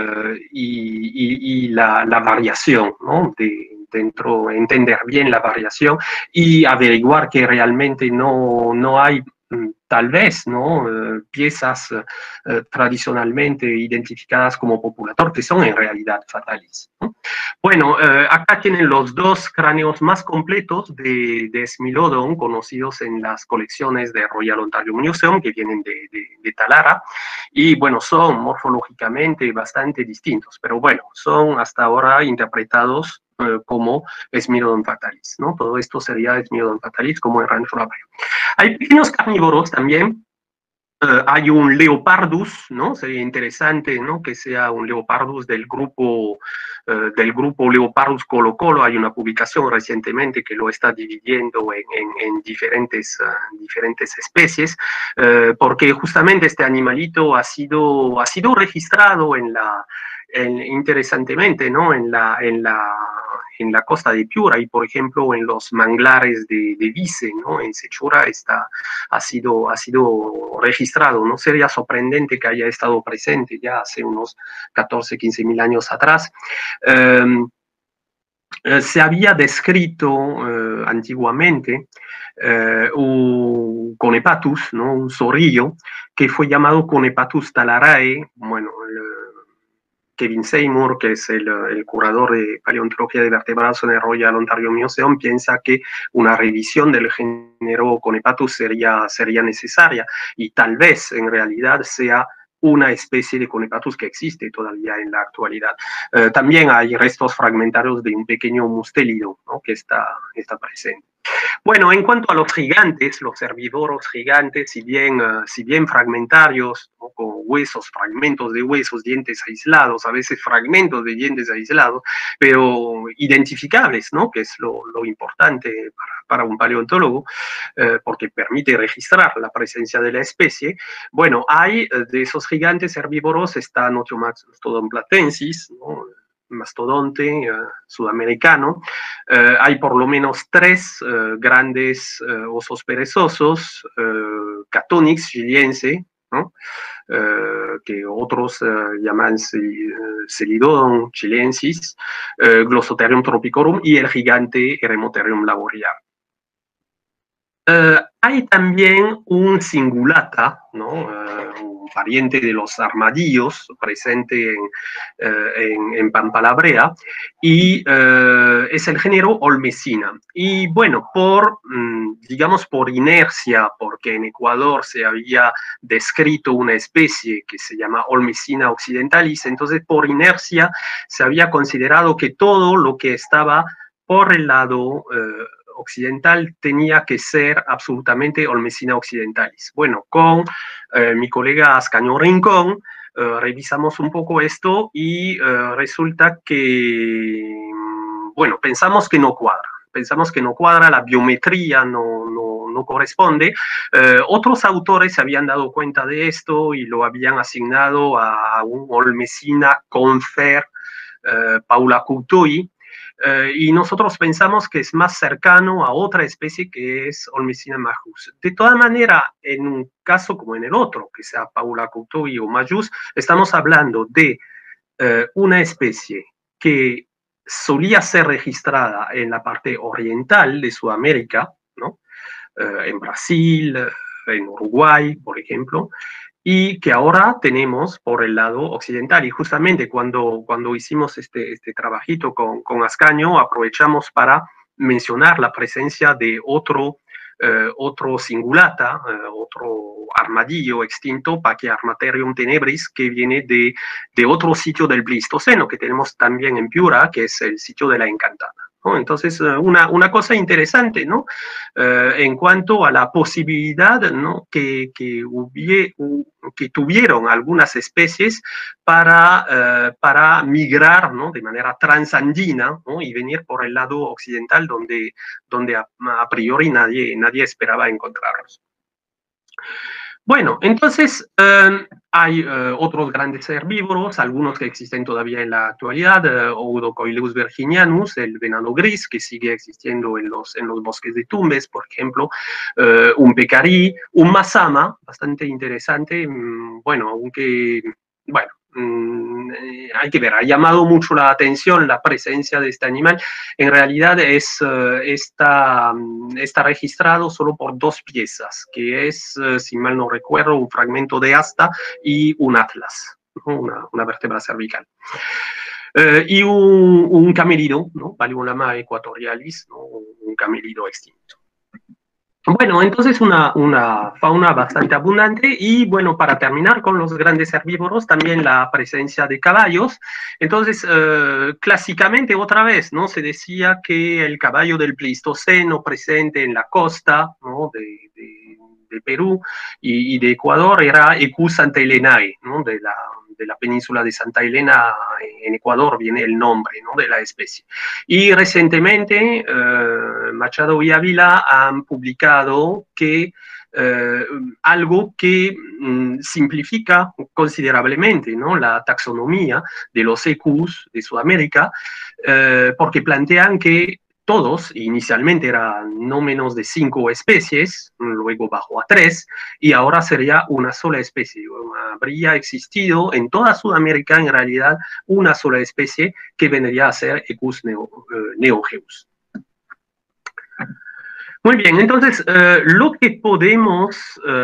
la variación, ¿no?, entender bien la variación y averiguar que realmente no hay tal vez, ¿no?, piezas tradicionalmente identificadas como populator, que son en realidad fatalis, ¿no? Bueno, acá tienen los dos cráneos más completos de Smilodon, conocidos en las colecciones de Royal Ontario Museum, que vienen de Talara, y bueno, son morfológicamente bastante distintos, pero bueno, son hasta ahora interpretados como Smilodon fatalis, ¿no? Todo esto sería Smilodon fatalis como el Rancho La Brea. Hay pequeños carnívoros también. Hay un Leopardus, ¿no? Sería interesante, ¿no?, que sea un Leopardus del grupo Leopardus Colo Colo. Hay una publicación recientemente que lo está dividiendo en diferentes especies, porque justamente este animalito ha sido registrado interesantemente, ¿no?, en la costa de Piura y, por ejemplo, en los manglares de Vice, ¿no?, en Sechura ha sido registrado. No sería sorprendente que haya estado presente ya hace unos 14, 15 mil años atrás. Se había descrito antiguamente un Conepatus, ¿no?, un zorrillo, que fue llamado Conepatus talarae. Bueno, Kevin Seymour, que es el curador de paleontología de vertebrados en el Royal Ontario Museum, piensa que una revisión del género Conepatus sería necesaria, y tal vez en realidad sea una especie de Conepatus que existe todavía en la actualidad. También hay restos fragmentarios de un pequeño mustélido, ¿no?, que está presente. Bueno, en cuanto a los gigantes, los herbívoros gigantes, si bien fragmentarios, ¿no?, con huesos, fragmentos de huesos, dientes aislados, a veces fragmentos de dientes aislados, pero identificables, ¿no?, que es lo importante para un paleontólogo, porque permite registrar la presencia de la especie. Bueno, hay de esos gigantes herbívoros, está Nothomastodon platensis, ¿no?, mastodonte sudamericano. Hay por lo menos 3 grandes osos perezosos, Catonix chiliense, ¿no?, que otros llaman Celidodon chilensis, Glossotherium tropicorum y el gigante Eremotherium laboriae. Hay también un cingulata, ¿no?, un pariente de los armadillos, presente en Pampa La Brea, y es el género Olmesina. Y bueno, digamos por inercia, porque en Ecuador se había descrito una especie que se llama Olmesina occidentalis, entonces por inercia se había considerado que todo lo que estaba por el lado occidental tenía que ser absolutamente Olmesina occidentalis. Bueno, con mi colega Ascanio Rincón revisamos un poco esto y resulta que, bueno, pensamos que no cuadra, la biometría no corresponde. Otros autores se habían dado cuenta de esto y lo habían asignado a un Olmesina confer Paula Coutui, y nosotros pensamos que es más cercano a otra especie que es Olmesina majus. De toda manera, en un caso como en el otro, que sea Paula Coutui o majus, estamos hablando de una especie que solía ser registrada en la parte oriental de Sudamérica, ¿no?, en Brasil, en Uruguay, por ejemplo, y que ahora tenemos por el lado occidental. Y justamente cuando hicimos este trabajito con Ascanio, aprovechamos para mencionar la presencia de otro cingulata, otro armadillo extinto, Pachyarmaterium tenebris, que viene de otro sitio del Pleistoceno, que tenemos también en Piura, que es el sitio de la Encantada. ¿no? Entonces, una cosa interesante, ¿no? En cuanto a la posibilidad, ¿no? que tuvieron algunas especies para migrar, ¿no? De manera transandina, ¿no? Y venir por el lado occidental donde a priori nadie esperaba encontrarlos. Bueno, entonces hay otros grandes herbívoros, algunos que existen todavía en la actualidad, Odocoileus virginianus, el venado gris, que sigue existiendo en los bosques de Tumbes, por ejemplo, un pecarí, un mazama, bastante interesante, bueno, aunque, bueno, hay que ver, ha llamado mucho la atención la presencia de este animal. En realidad está registrado solo por 2 piezas, que es, si mal no recuerdo, un fragmento de asta y un atlas, ¿no? Una vértebra cervical. Y un camelido, ¿no? Paleolama equatorialis, ¿no? Un camelido extinto. Bueno, entonces una fauna bastante abundante y bueno, para terminar con los grandes herbívoros, también la presencia de caballos. Entonces, clásicamente otra vez, ¿no? Se decía que el caballo del Pleistoceno presente en la costa, ¿no? de Perú y de Ecuador era Equus santaelenae, ¿no? De la península de Santa Elena en Ecuador viene el nombre, ¿no? De la especie. Y recientemente Machado y Ávila han publicado que algo que simplifica considerablemente, ¿no? La taxonomía de los ecus de Sudamérica, porque plantean que todos, inicialmente eran no menos de 5 especies, luego bajó a 3, y ahora sería una sola especie. Habría existido en toda Sudamérica, en realidad, una sola especie que vendría a ser Equus neogeus. Muy bien, entonces lo que podemos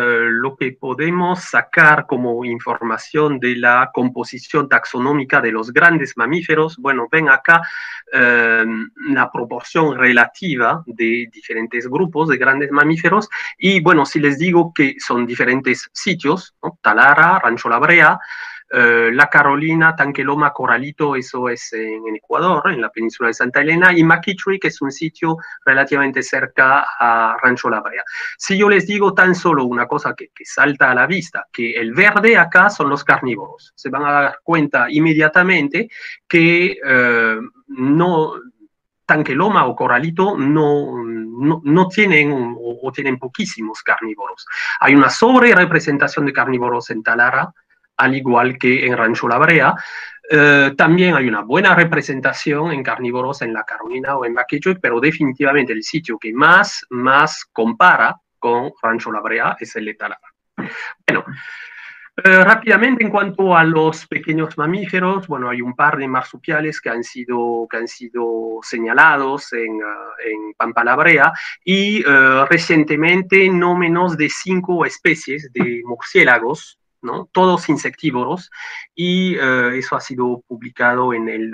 sacar como información de la composición taxonómica de los grandes mamíferos, bueno, ven acá la proporción relativa de diferentes grupos de grandes mamíferos y bueno, si les digo que son diferentes sitios, ¿no? Talara, Rancho La Brea, La Carolina, Tanqueloma, Corralito, eso es en Ecuador, en la península de Santa Elena, y McKittrick, que es un sitio relativamente cerca a Rancho La Brea. Si yo les digo tan solo una cosa que salta a la vista, que el verde acá son los carnívoros, se van a dar cuenta inmediatamente que no... Tanqueloma o Corralito no tienen o tienen poquísimos carnívoros. Hay una sobrerepresentación de carnívoros en Talara, al igual que en Rancho La Brea. También hay una buena representación en carnívoros en La Carolina o en McKittrick, pero definitivamente el sitio que más compara con Rancho La Brea es el de Talara. Bueno, rápidamente, en cuanto a los pequeños mamíferos, bueno, hay un par de marsupiales que han sido señalados en Pampa La Brea y recientemente no menos de 5 especies de murciélagos, ¿no? Todos insectívoros, y eso ha sido publicado en el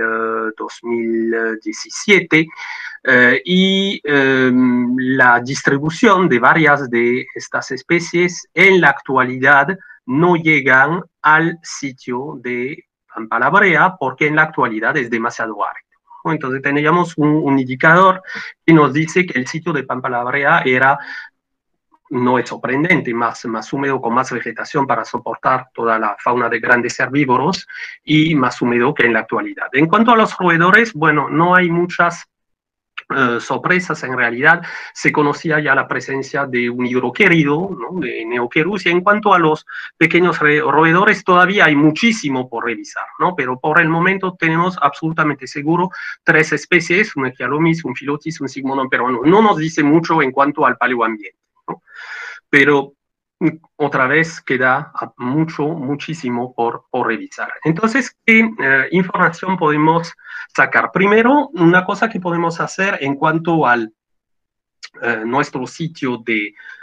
2017, y la distribución de varias de estas especies en la actualidad no llegan al sitio de Pampa La Brea porque en la actualidad es demasiado árido. Entonces teníamos un indicador que nos dice que el sitio de Pampa La Brea era, no es sorprendente, más húmedo, con más vegetación para soportar toda la fauna de grandes herbívoros y más húmedo que en la actualidad. En cuanto a los roedores, bueno, no hay muchas sorpresas. En realidad se conocía ya la presencia de un hidroquérido, ¿no? De Neoquerus, y en cuanto a los pequeños roedores todavía hay muchísimo por revisar, ¿no? Pero por el momento tenemos absolutamente seguro 3 especies, un Echialomis, un Phyllotis, un Sigmonodon peruano. No nos dice mucho en cuanto al paleoambiente, ¿no? Pero otra vez queda muchísimo por revisar. Entonces, ¿qué información podemos sacar? Primero, una cosa que podemos hacer en cuanto al nuestro sitio de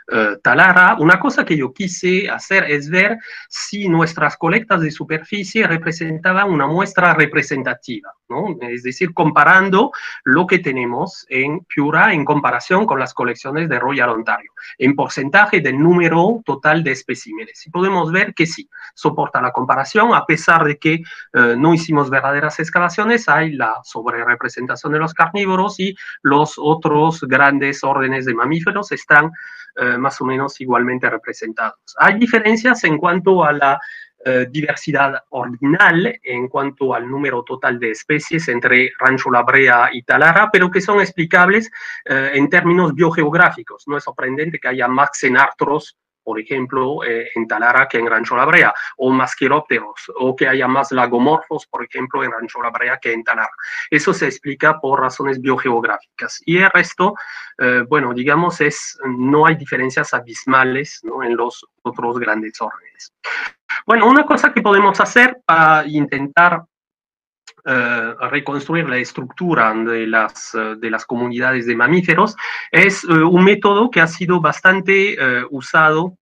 Talara, una cosa que yo quise hacer es ver si nuestras colectas de superficie representaban una muestra representativa, ¿no? Es decir, comparando lo que tenemos en Piura en comparación con las colecciones de Royal Ontario, en porcentaje del número total de especímenes. Y podemos ver que sí, soporta la comparación, a pesar de que no hicimos verdaderas excavaciones, hay la sobrerepresentación de los carnívoros y los otros grandes órdenes de mamíferos están más o menos igualmente representados. Hay diferencias en cuanto a la diversidad ordinal, en cuanto al número total de especies entre Rancho La Brea y Talara, pero que son explicables en términos biogeográficos. No es sorprendente que haya más xenartros, por ejemplo, en Talara que en Rancho La Brea, o más quirópteros, o que haya más lagomorfos, por ejemplo, en Rancho La Brea que en Talara. Eso se explica por razones biogeográficas. Y el resto, bueno, digamos, no hay diferencias abismales, ¿no?, en los otros grandes órdenes. Bueno, una cosa que podemos hacer para intentar reconstruir la estructura de las comunidades de mamíferos es un método que ha sido bastante usado,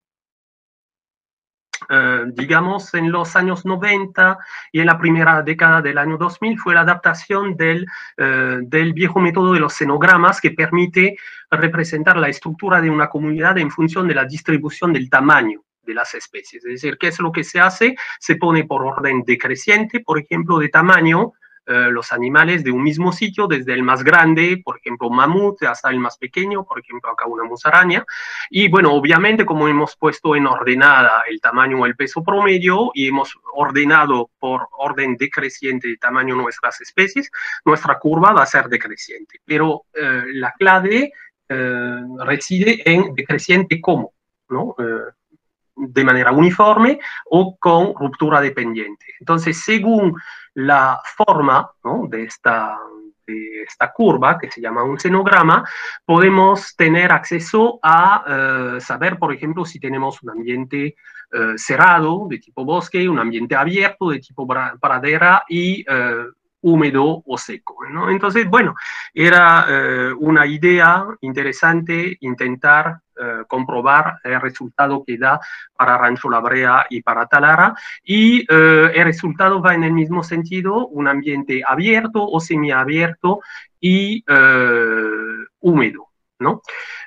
digamos, en los años 90 y en la primera década del año 2000, fue la adaptación del viejo método de los xenogramas, que permite representar la estructura de una comunidad en función de la distribución del tamaño de las especies. Es decir, ¿qué es lo que se hace? Se pone por orden decreciente, por ejemplo, de tamaño, los animales de un mismo sitio, desde el más grande, por ejemplo, mamut, hasta el más pequeño, por ejemplo, acá una musaraña. Y bueno, obviamente, como hemos puesto en ordenada el tamaño o el peso promedio y hemos ordenado por orden decreciente de tamaño nuestras especies, nuestra curva va a ser decreciente. Pero la clave reside en decreciente cómo, ¿no? De manera uniforme o con ruptura dependiente. Entonces, según la forma, ¿no?, de esta curva, que se llama un xenograma, podemos tener acceso a saber, por ejemplo, si tenemos un ambiente cerrado de tipo bosque, un ambiente abierto de tipo pradera y húmedo o seco, ¿no? Entonces, bueno, era una idea interesante intentar comprobar el resultado que da para Rancho La Brea y para Talara, y el resultado va en el mismo sentido: un ambiente abierto o semiabierto y húmedo, ¿no?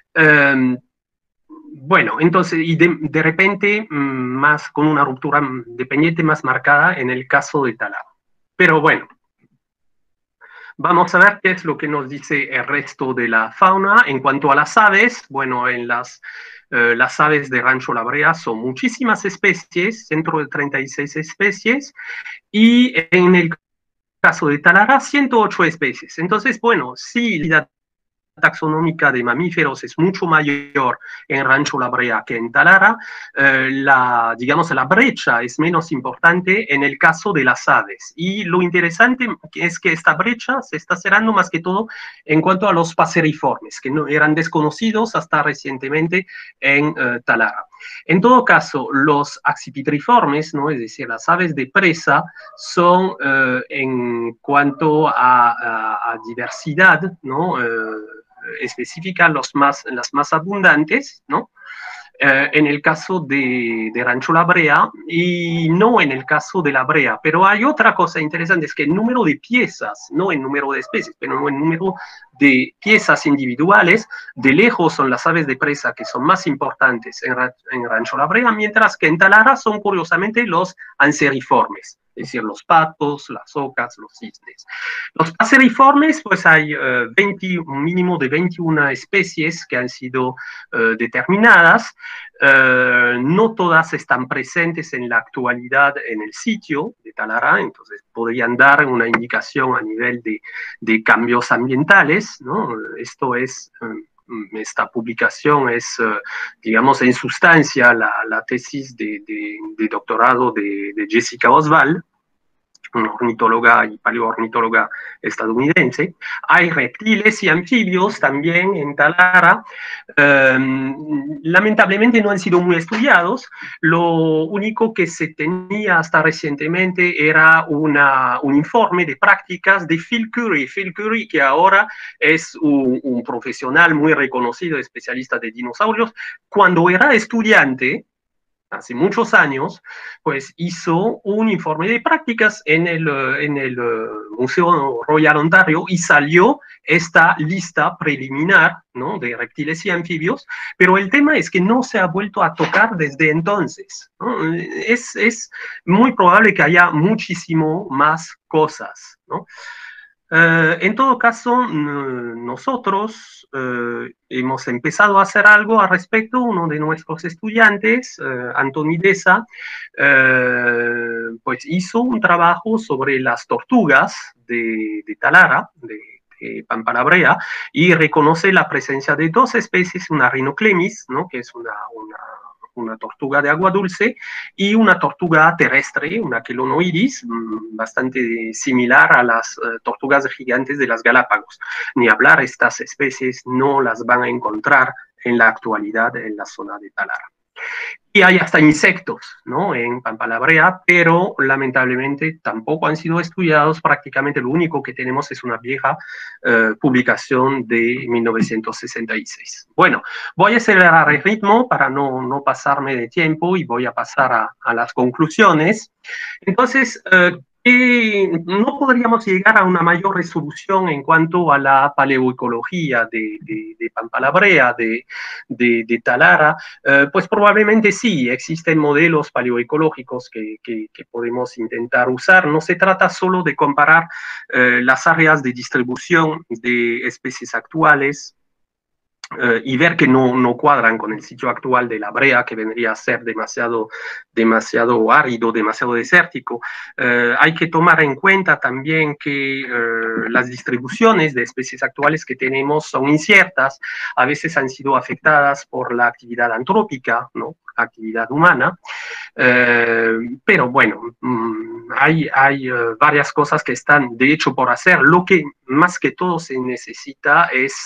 Bueno, entonces, y de repente, más con una ruptura dependiente más marcada en el caso de Talara. Pero bueno, vamos a ver qué es lo que nos dice el resto de la fauna. En cuanto a las aves, bueno, en las aves de Rancho La Brea son muchísimas especies, centro de 36 especies, y en el caso de Talara, 108 especies. Entonces, bueno, sí, la taxonómica de mamíferos es mucho mayor en Rancho La Brea que en Talara, digamos, la brecha es menos importante en el caso de las aves. Y lo interesante es que esta brecha se está cerrando más que todo en cuanto a los paseriformes, que no eran desconocidos hasta recientemente en Talara. En todo caso, los accipitriformes, ¿no?, es decir, las aves de presa, son en cuanto a diversidad, ¿no?, específica, las más abundantes, ¿no?, en el caso de Rancho La Brea y no en el caso de La Brea. Pero hay otra cosa interesante, es que el número de piezas, no el número de especies, pero el número de piezas individuales, de lejos son las aves de presa que son más importantes en Rancho La Brea, mientras que en Talara son curiosamente los anseriformes, es decir, los patos, las ocas, los cisnes. Los paseriformes, pues hay un mínimo de 21 especies que han sido determinadas. No todas están presentes en la actualidad en el sitio de Talara, entonces podrían dar una indicación a nivel de cambios ambientales, ¿no? Esto es... esta publicación es, digamos, en sustancia la tesis de doctorado de Jessica Oswald. una ornitóloga y paleoornitóloga estadounidense. Hay reptiles y anfibios también en Talara. Lamentablemente no han sido muy estudiados. Lo único que se tenía hasta recientemente era un informe de prácticas de Phil Currie. Phil Currie, que ahora es un profesional muy reconocido, especialista de dinosaurios. Cuando era estudiante, hace muchos años, pues hizo un informe de prácticas en el Museo Royal Ontario y salió esta lista preliminar, ¿no?, de reptiles y anfibios, pero el tema es que no se ha vuelto a tocar desde entonces, ¿no? Es muy probable que haya muchísimo más cosas, ¿no? En todo caso, nosotros hemos empezado a hacer algo al respecto. Uno de nuestros estudiantes, Antoni Deza, pues hizo un trabajo sobre las tortugas de Talara, de Pampa la Brea, y reconoce la presencia de dos especies, una Rhinoclemis, ¿no?, que es una tortuga de agua dulce, y una tortuga terrestre, una Chelonoidis, bastante similar a las tortugas gigantes de las Galápagos. Ni hablar, estas especies no las van a encontrar en la actualidad en la zona de Talara. Y hay hasta insectos, ¿no?, en Pampa la Brea, pero lamentablemente tampoco han sido estudiados. Prácticamente lo único que tenemos es una vieja publicación de 1966. Bueno, voy a acelerar el ritmo para no pasarme de tiempo y voy a pasar a las conclusiones. Entonces, no podríamos llegar a una mayor resolución en cuanto a la paleoecología de Pampa la Brea, de Talara. Pues probablemente sí, existen modelos paleoecológicos que podemos intentar usar. No se trata solo de comparar las áreas de distribución de especies actuales y ver que no cuadran con el sitio actual de la Brea, que vendría a ser demasiado árido, demasiado desértico. Hay que tomar en cuenta también que las distribuciones de especies actuales que tenemos son inciertas, a veces han sido afectadas por la actividad antrópica, ¿no?, la actividad humana, pero bueno, hay varias cosas que están de hecho por hacer. Lo que más que todo se necesita es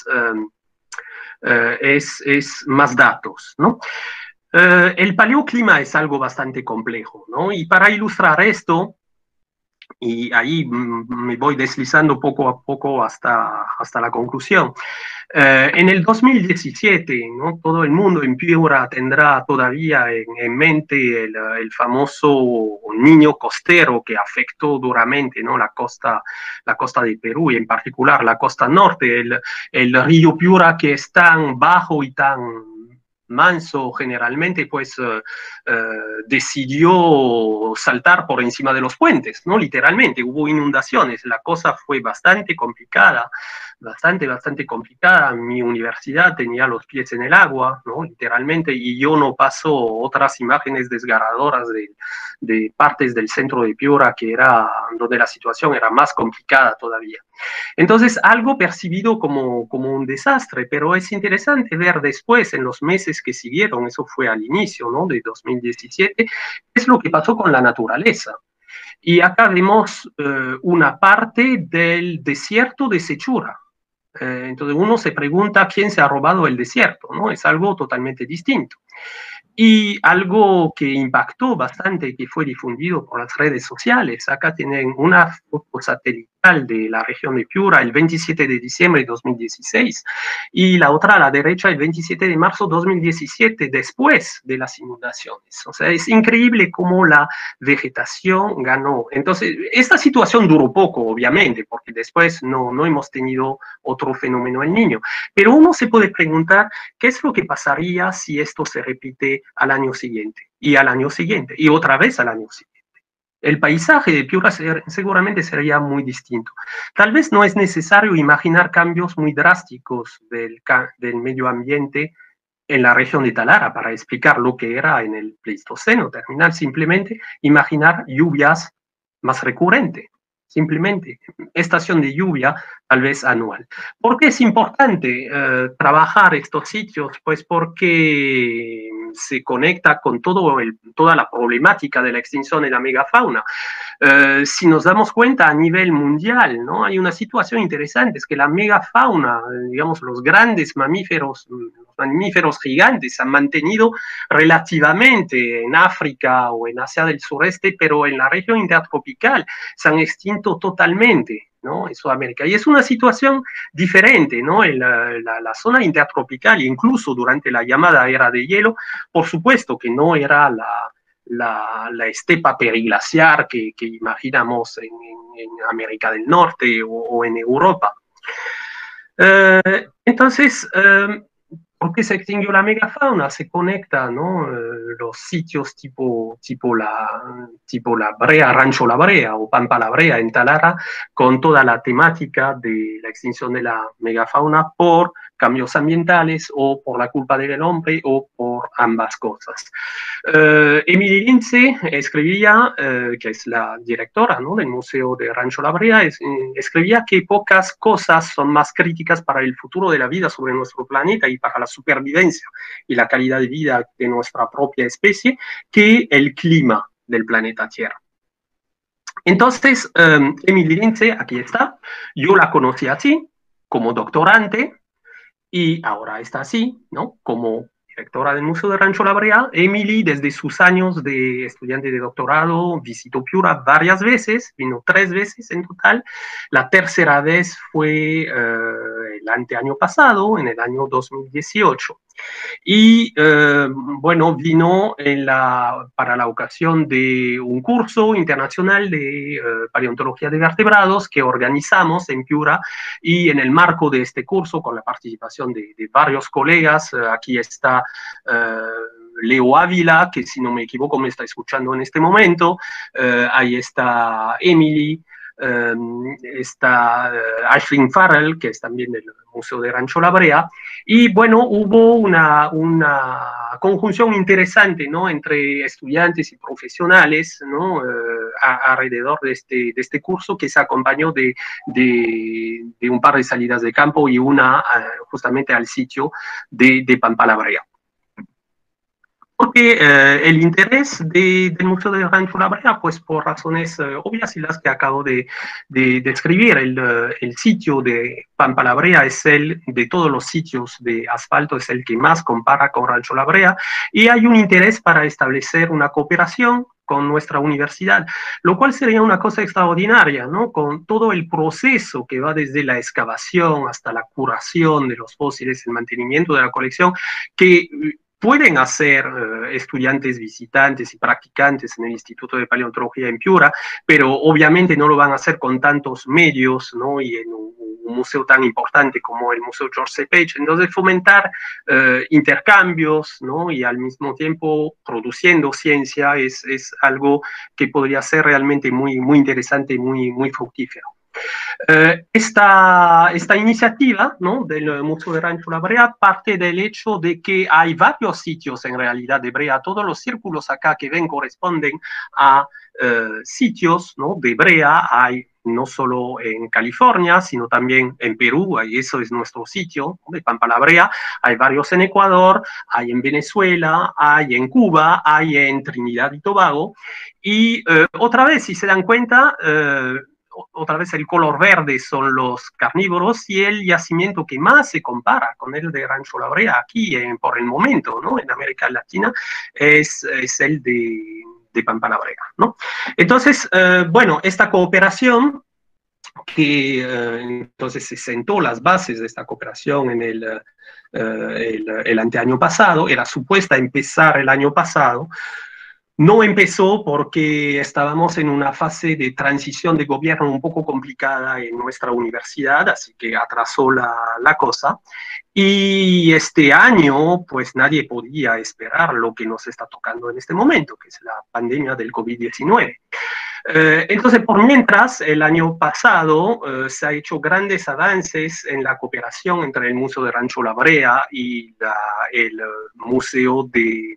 más datos, ¿no? El paleoclima es algo bastante complejo, ¿no? Y para ilustrar esto, y ahí me voy deslizando poco a poco hasta la conclusión. En el 2017, ¿no?, todo el mundo en Piura tendrá todavía en mente el famoso niño costero que afectó duramente, ¿no?, la costa de Perú y en particular la costa norte, el río Piura, que es tan bajo y tan manso generalmente, pues decidió saltar por encima de los puentes, ¿no? Literalmente, hubo inundaciones, la cosa fue bastante complicada, bastante complicada. Mi universidad tenía los pies en el agua, ¿no?, literalmente, y yo no paso otras imágenes desgarradoras de partes del centro de Piura donde la situación era más complicada todavía. Entonces, algo percibido como un desastre, pero es interesante ver después, en los meses que siguieron, eso fue al inicio, ¿no?, de 2017, qué es lo que pasó con la naturaleza. Y acá vemos una parte del desierto de Sechura. Entonces uno se pregunta quién se ha robado el desierto, ¿no? Es algo totalmente distinto. Y algo que impactó bastante, que fue difundido por las redes sociales. Acá tienen una foto satelital de la región de Piura el 27 de diciembre de 2016 y la otra a la derecha el 27 de marzo de 2017, después de las inundaciones. O sea, es increíble cómo la vegetación ganó. Entonces, esta situación duró poco, obviamente, porque después no hemos tenido otro fenómeno El Niño. Pero uno se puede preguntar qué es lo que pasaría si esto se repite al año siguiente, y al año siguiente, y otra vez al año siguiente. El paisaje de Piura seguramente sería muy distinto. Tal vez no es necesario imaginar cambios muy drásticos del medio ambiente en la región de Talara para explicar lo que era en el Pleistoceno terminal. Simplemente imaginar lluvias más recurrentes. Simplemente estación de lluvia tal vez anual. ¿Por qué es importante trabajar estos sitios? Pues porque se conecta con toda la problemática de la extinción de la megafauna. Si nos damos cuenta a nivel mundial, ¿no? Hay una situación interesante, es que la megafauna, digamos, los grandes mamíferos gigantes se han mantenido relativamente en África o en Asia del sureste, pero en la región intertropical se han extinto totalmente, ¿no? En Sudamérica. Y es una situación diferente, ¿no? En la zona intertropical, incluso durante la llamada era de hielo, por supuesto que no era la estepa periglaciar que imaginamos en América del Norte o en Europa. Entonces, ¿por qué se extinguió la megafauna? Se conecta, ¿no? Los sitios tipo la Brea, Rancho La Brea o Pampa La Brea en Talara, con toda la temática de la extinción de la megafauna por cambios ambientales o por la culpa del hombre o por ambas cosas. Emily Lindsay escribía, que es la directora, ¿no?, del Museo de Rancho La Brea, escribía que pocas cosas son más críticas para el futuro de la vida sobre nuestro planeta y para la supervivencia y la calidad de vida de nuestra propia especie que el clima del planeta Tierra. Entonces, Emily Lindsay, aquí está, yo la conocí así, como doctorante, y ahora está así, ¿no?, como directora del Museo de Rancho La Brea. Emily, desde sus años de estudiante de doctorado, visitó Piura varias veces, vino 3 veces en total. La tercera vez fue el anteaño pasado, en el año 2018. Y bueno, vino para la ocasión de un curso internacional de paleontología de vertebrados que organizamos en Piura, y en el marco de este curso, con la participación de varios colegas, aquí está Leo Ávila, que si no me equivoco me está escuchando en este momento, ahí está Emily, está Aisling Farrell, que es también del Museo de Rancho La Brea, y bueno, hubo una conjunción interesante, ¿no?, entre estudiantes y profesionales, ¿no?, alrededor de este curso, que se acompañó de un par de salidas de campo y una justamente al sitio de Pampa La Brea. Porque el interés del Museo de Rancho La Brea, pues por razones obvias y las que acabo de describir, el sitio de Pampa La Brea es de todos los sitios de asfalto, es el que más compara con Rancho La Brea, y hay un interés para establecer una cooperación con nuestra universidad, lo cual sería una cosa extraordinaria, ¿no?, con todo el proceso que va desde la excavación hasta la curación de los fósiles, el mantenimiento de la colección, que pueden hacer estudiantes visitantes y practicantes en el Instituto de Paleontología en Piura, pero obviamente no lo van a hacer con tantos medios, ¿no?, y en un museo tan importante como el Museo George C. Page. Entonces, fomentar intercambios, ¿no?, y al mismo tiempo produciendo ciencia es algo que podría ser realmente muy, muy interesante y muy fructífero. Esta iniciativa, ¿no?, del Museo de Rancho La Brea parte del hecho de que hay varios sitios en realidad de Brea. Todos los círculos acá que ven corresponden a sitios, ¿no?, de Brea. Hay no solo en California, sino también en Perú, y eso es nuestro sitio, ¿no?, de Pampa La Brea. Hay varios en Ecuador, hay en Venezuela, hay en Cuba, hay en Trinidad y Tobago. Y otra vez, si se dan cuenta, otra vez el color verde son los carnívoros, y el yacimiento que más se compara con el de Rancho La Brea aquí por el momento, ¿no?, en América Latina, es el de Pampa La Brea, ¿no? Entonces, bueno, esta cooperación que entonces se sentó las bases de esta cooperación en el anteaño pasado, era supuesta empezar el año pasado. No empezó porque estábamos en una fase de transición de gobierno un poco complicada en nuestra universidad, así que atrasó la cosa. Y este año, pues nadie podía esperar lo que nos está tocando en este momento, que es la pandemia del COVID-19. Entonces, por mientras, el año pasado se ha hecho grandes avances en la cooperación entre el Museo de Rancho La Brea y el Museo de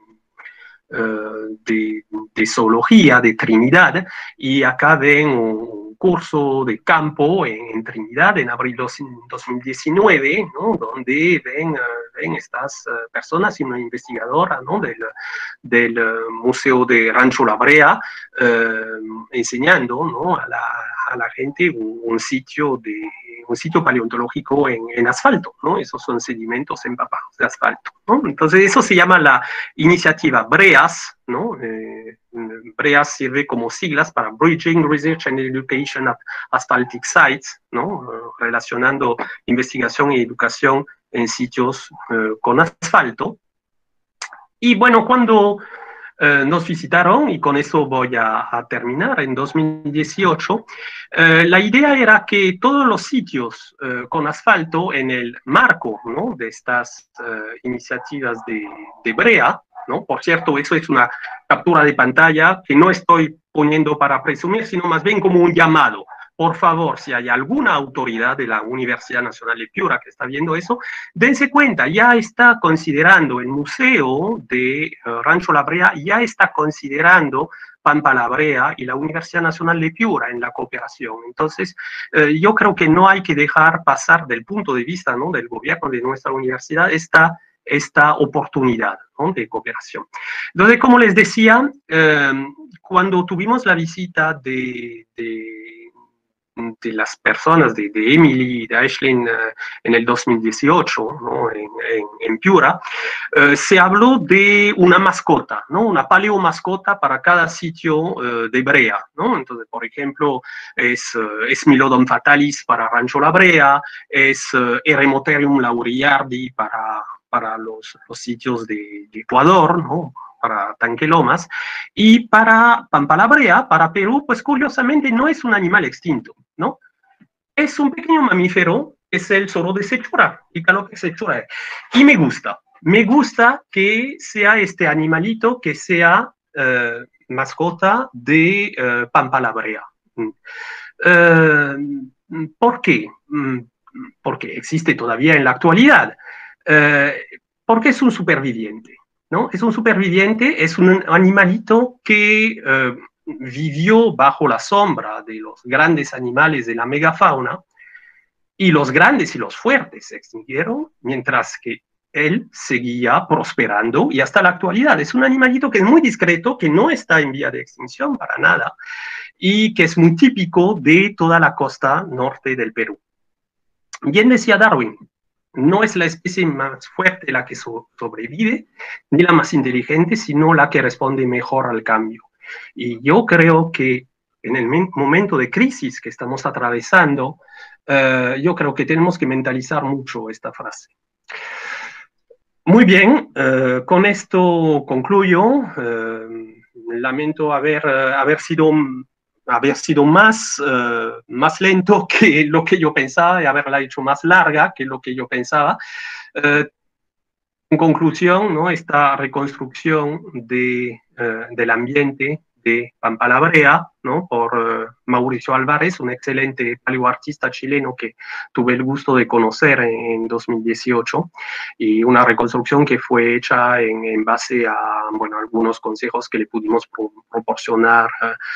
zoología de Trinidad, y acá ven un curso de campo en Trinidad en abril 2019, ¿no?, donde ven ven estas personas y una investigadora, ¿no? del Museo de Rancho La Brea, enseñando, ¿no? a la gente un sitio paleontológico en asfalto, ¿no? Esos son sedimentos empapados de asfalto, ¿no? Entonces eso se llama la iniciativa BREAS, ¿no? BREAS sirve como siglas para Bridging Research and Education at Asphaltic Sites, ¿no? Relacionando investigación y educación en sitios con asfalto. Y bueno, cuando nos visitaron, y con eso voy a terminar, en 2018, la idea era que todos los sitios con asfalto en el marco, ¿no? de estas iniciativas de BREA, ¿no? Por cierto, eso es una captura de pantalla que no estoy poniendo para presumir, sino más bien como un llamado. Por favor, si hay alguna autoridad de la Universidad Nacional de Piura que está viendo eso, dense cuenta, ya está considerando el Museo de Rancho La Brea, ya está considerando Pampa La Brea y la Universidad Nacional de Piura en la cooperación. Entonces, yo creo que no hay que dejar pasar del punto de vista, ¿no? del gobierno de nuestra universidad esta oportunidad, ¿no? de cooperación. Entonces, como les decía, cuando tuvimos la visita de las personas, de Emily y de Aisling en el 2018, ¿no? en Piura, se habló de una mascota, ¿no? una paleomascota para cada sitio de Brea, ¿no? Entonces, por ejemplo, es Milodon fatalis para Rancho La Brea, es Eremotherium laurillardi para los sitios de Ecuador, ¿no? para Tanquelomas, y para Pampa La Brea, para Perú, pues curiosamente no es un animal extinto, ¿no? Es un pequeño mamífero, es el zorro de Sechura, Icalopex sechurae, y me gusta que sea este animalito que sea mascota de Pampa La Brea. ¿Por qué? Porque existe todavía en la actualidad. Porque es un superviviente. ¿No? Es un superviviente, es un animalito que vivió bajo la sombra de los grandes animales de la megafauna, y los grandes y los fuertes se extinguieron, mientras que él seguía prosperando y hasta la actualidad. Es un animalito que es muy discreto, que no está en vía de extinción para nada, y que es muy típico de toda la costa norte del Perú. Bien decía Darwin, no es la especie más fuerte la que sobrevive, ni la más inteligente, sino la que responde mejor al cambio. Y yo creo que en el momento de crisis que estamos atravesando, yo creo que tenemos que mentalizar mucho esta frase. Muy bien, con esto concluyo. Lamento haber sido más lento que lo que yo pensaba y haberla hecho más larga que lo que yo pensaba. En conclusión, ¿no? esta reconstrucción del ambiente de Pampa La Brea, ¿no? por Mauricio Álvarez, un excelente paleoartista chileno que tuve el gusto de conocer en 2018, y una reconstrucción que fue hecha en base a algunos consejos que le pudimos proporcionar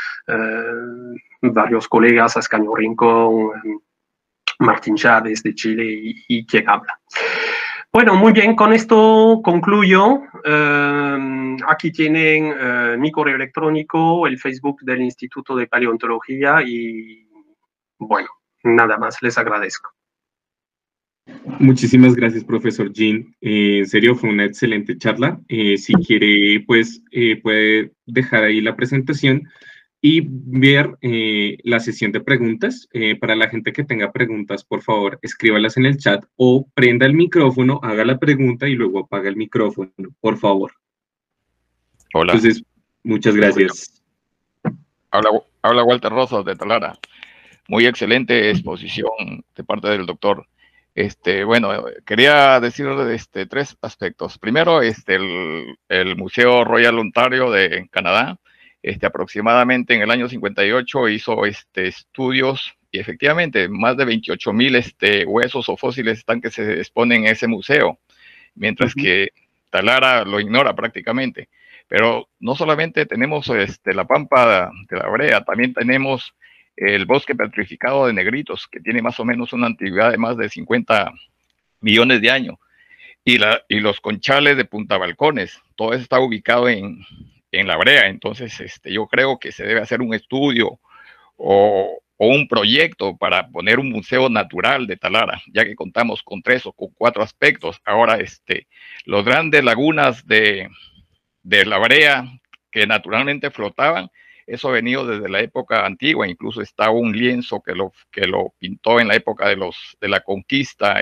varios colegas, Ascanio Rincón, Martín Chávez de Chile y quien habla. Bueno, muy bien, con esto concluyo. Aquí tienen mi correo electrónico, el Facebook del Instituto de Paleontología y, bueno, nada más, les agradezco. Muchísimas gracias, profesor Jean. En serio, fue una excelente charla. Si quiere, pues, puede dejar ahí la presentación y ver la sesión de preguntas. Para la gente que tenga preguntas, por favor, escríbalas en el chat o prenda el micrófono, haga la pregunta y luego apaga el micrófono, por favor. Hola. Entonces, muchas gracias. Habla Walter Rosas de Talara. Muy excelente exposición de parte del doctor. Bueno, quería decir tres aspectos. Primero, el Museo Royal Ontario en Canadá, aproximadamente en el año 58 hizo estudios y efectivamente más de 28,000 huesos o fósiles están que se exponen en ese museo, mientras que Talara lo ignora prácticamente. Pero no solamente tenemos la Pampa de la Brea, también tenemos el bosque petrificado de Negritos, que tiene más o menos una antigüedad de más de 50 millones de años. y los conchales de Punta Balcones. Todo eso está ubicado en La Brea. Entonces, yo creo que se debe hacer un estudio o un proyecto para poner un museo natural de Talara, ya que contamos con 3 o con 4 aspectos. Ahora, los grandes lagunas de La Brea que naturalmente flotaban, eso ha venido desde la época antigua. Incluso está un lienzo que lo pintó en la época de la conquista,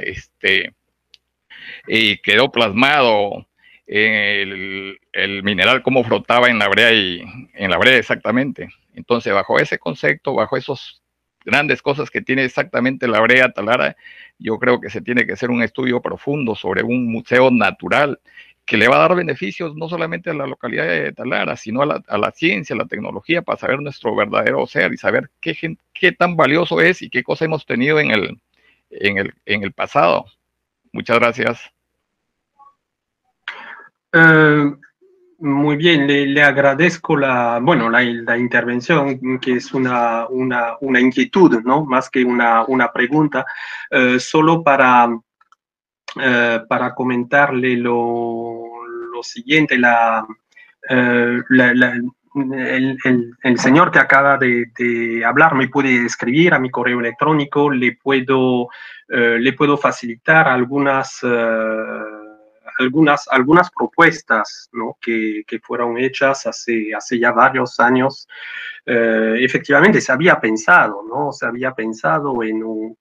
y quedó plasmado el mineral cómo flotaba en La Brea, y en La Brea exactamente. Entonces, bajo ese concepto, bajo esos grandes cosas que tiene exactamente La Brea, Talara, yo creo que se tiene que hacer un estudio profundo sobre un museo natural que le va a dar beneficios no solamente a la localidad de Talara, sino a la ciencia, a la tecnología, para saber nuestro verdadero ser y saber qué tan valioso es y qué cosa hemos tenido en el pasado. Muchas gracias. Muy bien, le agradezco la intervención, que es una inquietud, ¿no? Más que una pregunta. Solo para comentarle lo siguiente, el señor que acaba de hablar me puede escribir a mi correo electrónico, le puedo facilitar algunas propuestas, ¿no? que fueron hechas hace ya varios años. Efectivamente se había pensado, ¿no? Se había pensado en un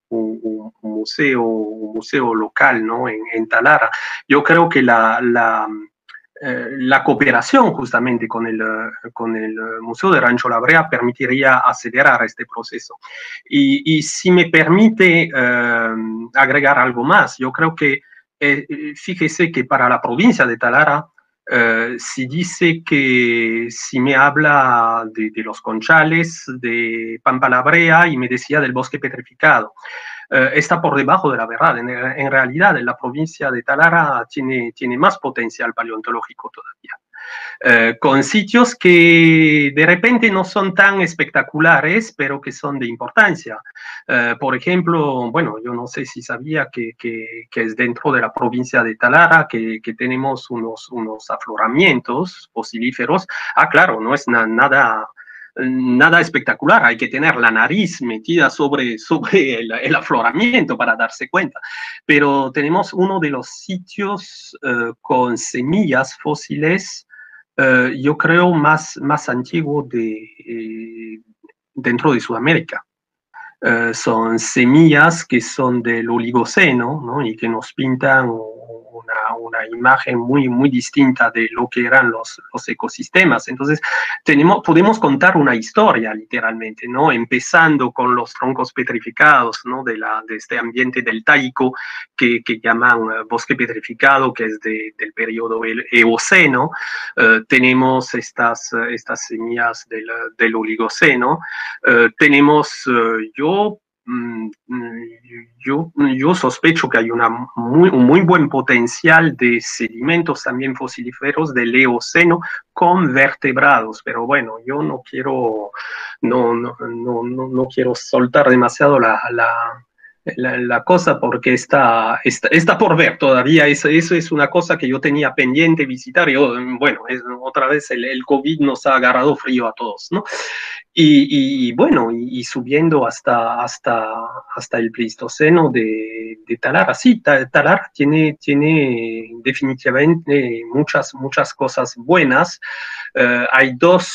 museo local, ¿no? en Talara. Yo creo que la cooperación justamente con el Museo de Rancho La Brea permitiría acelerar este proceso. Y si me permite agregar algo más, yo creo que fíjese que para la provincia de Talara, si dice que si me habla de los conchales, de Pampa La Brea, y me decía del bosque petrificado, está por debajo de la verdad. En realidad, la provincia de Talara tiene más potencial paleontológico todavía. Con sitios que de repente no son tan espectaculares, pero que son de importancia. Por ejemplo, bueno, yo no sé si sabía que es dentro de la provincia de Talara que tenemos unos afloramientos fosilíferos. Claro, no es nada espectacular, hay que tener la nariz metida sobre el afloramiento para darse cuenta, pero tenemos uno de los sitios con semillas fósiles, yo creo, más antiguo dentro de Sudamérica. Son semillas que son del Oligoceno, ¿no? Y que nos pintan una imagen muy distinta de lo que eran los ecosistemas. Entonces, podemos contar una historia, literalmente, ¿no? Empezando con los troncos petrificados, ¿no? De este ambiente deltaico que llaman bosque petrificado, que es del periodo Eoceno. Tenemos estas semillas del Oligoceno. Tenemos, yo sospecho que hay un muy buen potencial de sedimentos también fosilíferos del Eoceno con vertebrados, pero bueno, yo no quiero soltar demasiado la cosa, porque está por ver todavía. Eso es una cosa que yo tenía pendiente visitar. Bueno, otra vez el COVID nos ha agarrado frío a todos, ¿no? Y bueno, y subiendo hasta el Pleistoceno de Talara. Sí, Talara tiene definitivamente muchas cosas buenas. Hay dos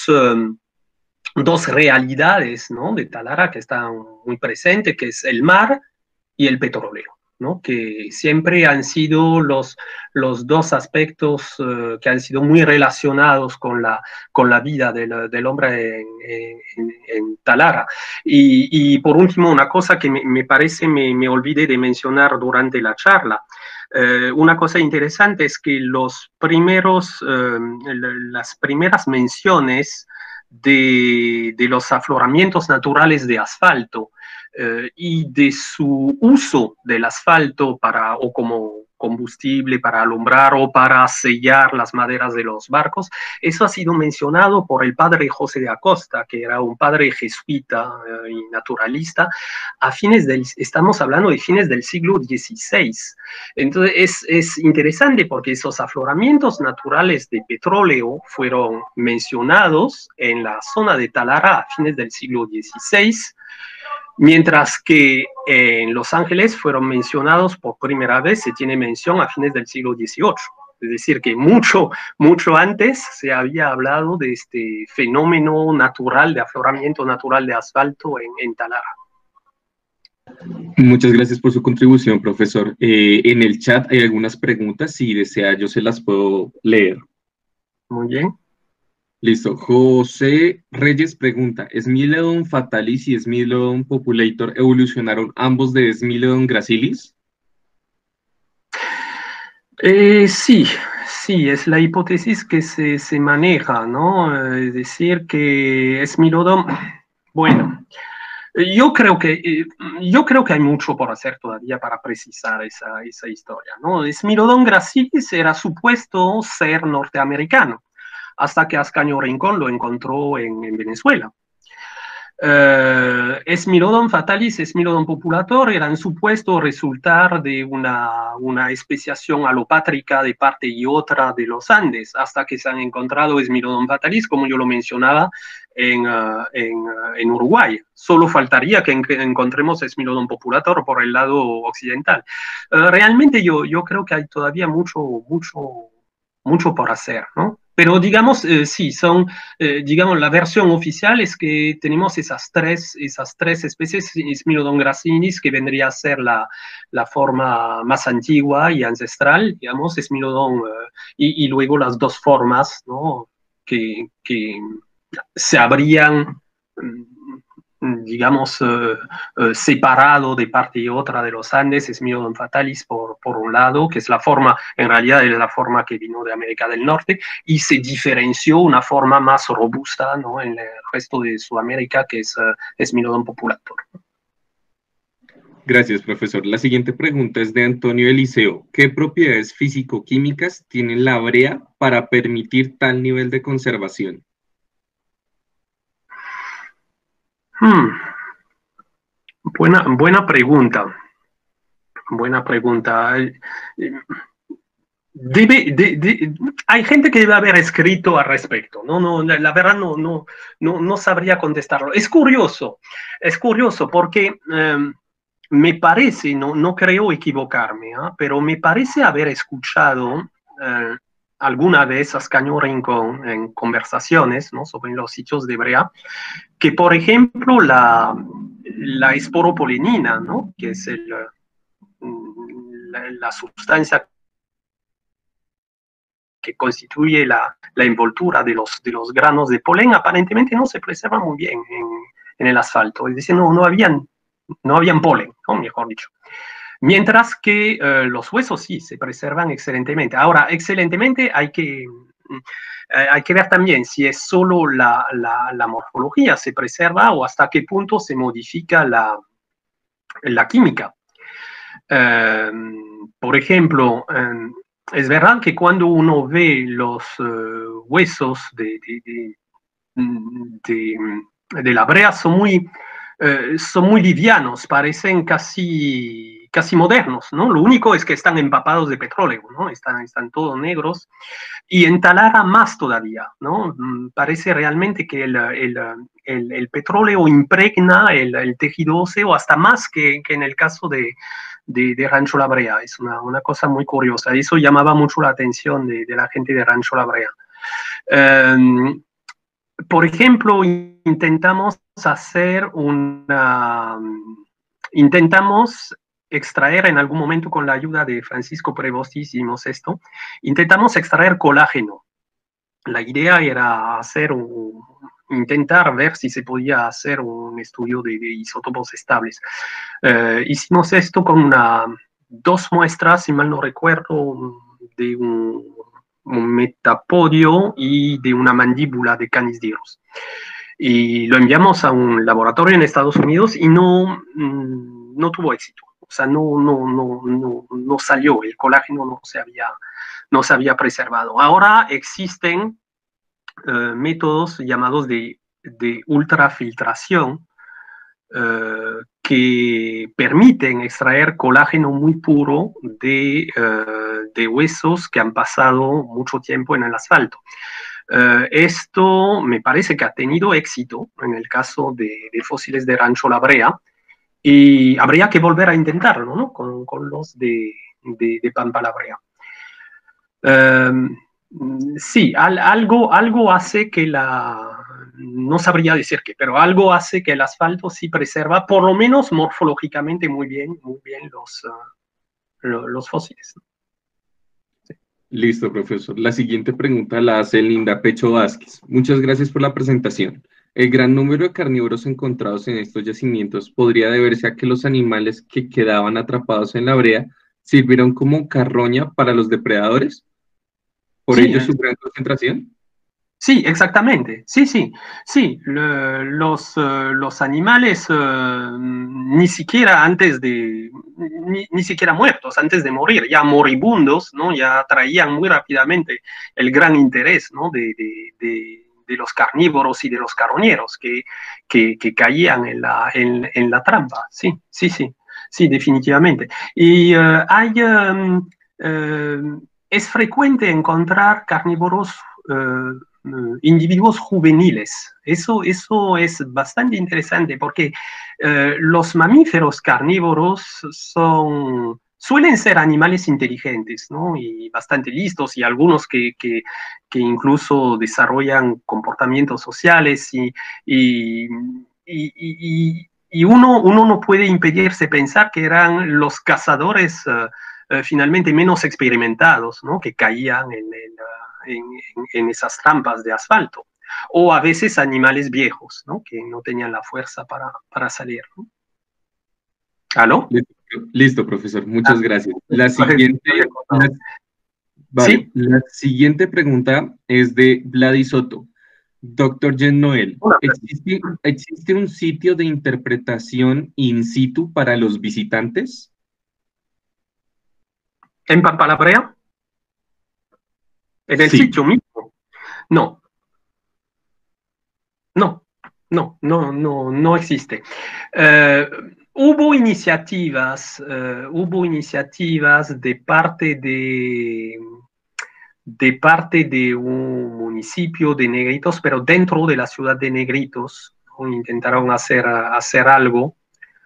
realidades, ¿no? de Talara que están muy presentes, que es el mar y el petróleo, ¿no? Que siempre han sido los dos aspectos que han sido muy relacionados con la vida del hombre en Talara. Y por último, una cosa que me parece me olvidé de mencionar durante la charla. Una cosa interesante es que las primeras menciones de los afloramientos naturales de asfalto y de su uso del asfalto combustible para alumbrar o para sellar las maderas de los barcos. Eso ha sido mencionado por el padre José de Acosta, que era un padre jesuita y naturalista, estamos hablando de fines del siglo XVI. Entonces es interesante porque esos afloramientos naturales de petróleo fueron mencionados en la zona de Talara a fines del siglo XVI, mientras que en Los Ángeles fueron mencionados por primera vez, se tiene mención a fines del siglo XVIII. Es decir, que mucho antes se había hablado de este fenómeno natural, de afloramiento natural de asfalto en Talara. Muchas gracias por su contribución, profesor. En el chat hay algunas preguntas, si desea yo se las puedo leer. Muy bien. Listo. José Reyes pregunta, ¿Smilodon fatalis y Smilodon populator evolucionaron ambos de Smilodon gracilis? Sí, es la hipótesis que se maneja, ¿no? Es decir, que Smilodon, bueno, yo creo que hay mucho por hacer todavía para precisar esa historia, ¿no? Smilodon gracilis era supuesto ser norteamericano, hasta que Ascanio Rincón lo encontró en Venezuela. Smilodon fatalis, Smilodon populator eran supuestos resultar de una especiación alopátrica de parte y otra de los Andes, hasta que se han encontrado Smilodon fatalis, como yo lo mencionaba, en Uruguay. Solo faltaría que encontremos Smilodon populator por el lado occidental. Realmente yo creo que hay todavía mucho por hacer, ¿no? Pero digamos, sí, digamos, la versión oficial es que tenemos esas tres especies, Smilodon gracilis, que vendría a ser la forma más antigua y ancestral, digamos, Smilodon, y luego las dos formas, ¿no? que se habrían, digamos, separado de parte y otra de los Andes, Smilodon fatalis por un lado, que es la forma, en realidad es la forma que vino de América del Norte, y se diferenció una forma más robusta, ¿no? En el resto de Sudamérica, que es Smilodon populator. Gracias, profesor. La siguiente pregunta es de Antonio Eliseo. ¿Qué propiedades físico-químicas tiene la brea para permitir tal nivel de conservación? Buena pregunta. Buena pregunta. Hay gente que debe haber escrito al respecto. No, la verdad no sabría contestarlo. Es curioso porque me parece, no creo equivocarme, pero me parece haber escuchado alguna vez a Ascanio Rincón en conversaciones, ¿no? Sobre los sitios de brea, que por ejemplo la esporopolenina, ¿no? Que es la sustancia que constituye la envoltura de los granos de polen, aparentemente no se preserva muy bien en el asfalto. Es decir, no habían polen, ¿no? Mejor dicho. Mientras que los huesos sí se preservan excelentemente. Ahora, excelentemente hay que ver también si es solo la morfología se preserva o hasta qué punto se modifica la química. Por ejemplo, es verdad que cuando uno ve los huesos de la brea son muy livianos, parecen casi modernos, ¿no? Lo único es que están empapados de petróleo, ¿no? Están todos negros. Y en Talara más todavía, ¿no? Parece realmente que el petróleo impregna el tejido óseo hasta más que en el caso de Rancho La Brea. Es una cosa muy curiosa. Eso llamaba mucho la atención de la gente de Rancho La Brea. Por ejemplo, intentamos extraer en algún momento con la ayuda de Francisco Prevosti, hicimos esto, intentamos extraer colágeno. La idea era intentar ver si se podía hacer un estudio de isótopos estables. Hicimos esto con dos muestras, si mal no recuerdo, de un metapodio y de una mandíbula de Canis dirus. Y lo enviamos a un laboratorio en Estados Unidos y no tuvo éxito. O sea, no salió, el colágeno no se había preservado. Ahora existen métodos llamados de ultrafiltración que permiten extraer colágeno muy puro de huesos que han pasado mucho tiempo en el asfalto. Esto me parece que ha tenido éxito en el caso de fósiles de Rancho La Brea, y habría que volver a intentarlo, ¿no? Con los de Pampa La Brea. Sí, algo hace que no sabría decir qué, pero algo hace que el asfalto sí preserva, por lo menos morfológicamente, muy bien los fósiles. Sí. Listo, profesor. La siguiente pregunta la hace Linda Pecho Vázquez. Muchas gracias por la presentación. El gran número de carnívoros encontrados en estos yacimientos podría deberse a que los animales que quedaban atrapados en la brea sirvieron como carroña para los depredadores. ¿Por ello su gran concentración? Sí, exactamente. Sí. Los animales ni siquiera ni siquiera muertos, antes de morir, ya moribundos, ¿no? Ya traían muy rápidamente el gran interés, ¿no? de los carnívoros y de los carroñeros que caían en la trampa. Sí, definitivamente. Y es frecuente encontrar carnívoros individuos juveniles. Eso es bastante interesante porque los mamíferos carnívoros suelen ser animales inteligentes, ¿no? Y bastante listos, y algunos que incluso desarrollan comportamientos sociales, y uno no puede impedirse pensar que eran los cazadores finalmente menos experimentados, ¿no? Que caían en esas trampas de asfalto, o a veces animales viejos, ¿no? Que no tenían la fuerza para salir, ¿no? ¿Aló? Listo, profesor, muchas gracias. La siguiente pregunta es de Vladi Soto. Doctor Jean Noel, ¿existe un sitio de interpretación in situ para los visitantes? ¿En Pampa La Brea? ¿En el sitio mismo? No existe. Hubo iniciativas de parte de un municipio de Negritos, pero dentro de la ciudad de Negritos, ¿no? Intentaron hacer algo,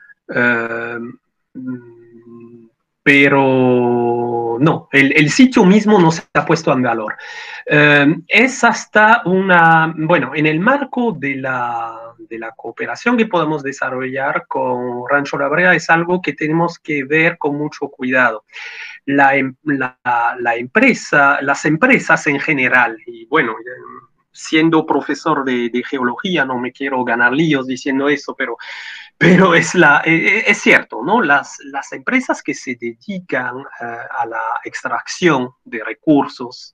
pero no, el sitio mismo no se ha puesto en valor. Es hasta bueno, en el marco de la cooperación que podemos desarrollar con Rancho La Brea, es algo que tenemos que ver con mucho cuidado. Las empresas en general, y bueno, siendo profesor de geología, no me quiero ganar líos diciendo eso, pero es cierto, ¿no? Las empresas que se dedican a la extracción de recursos,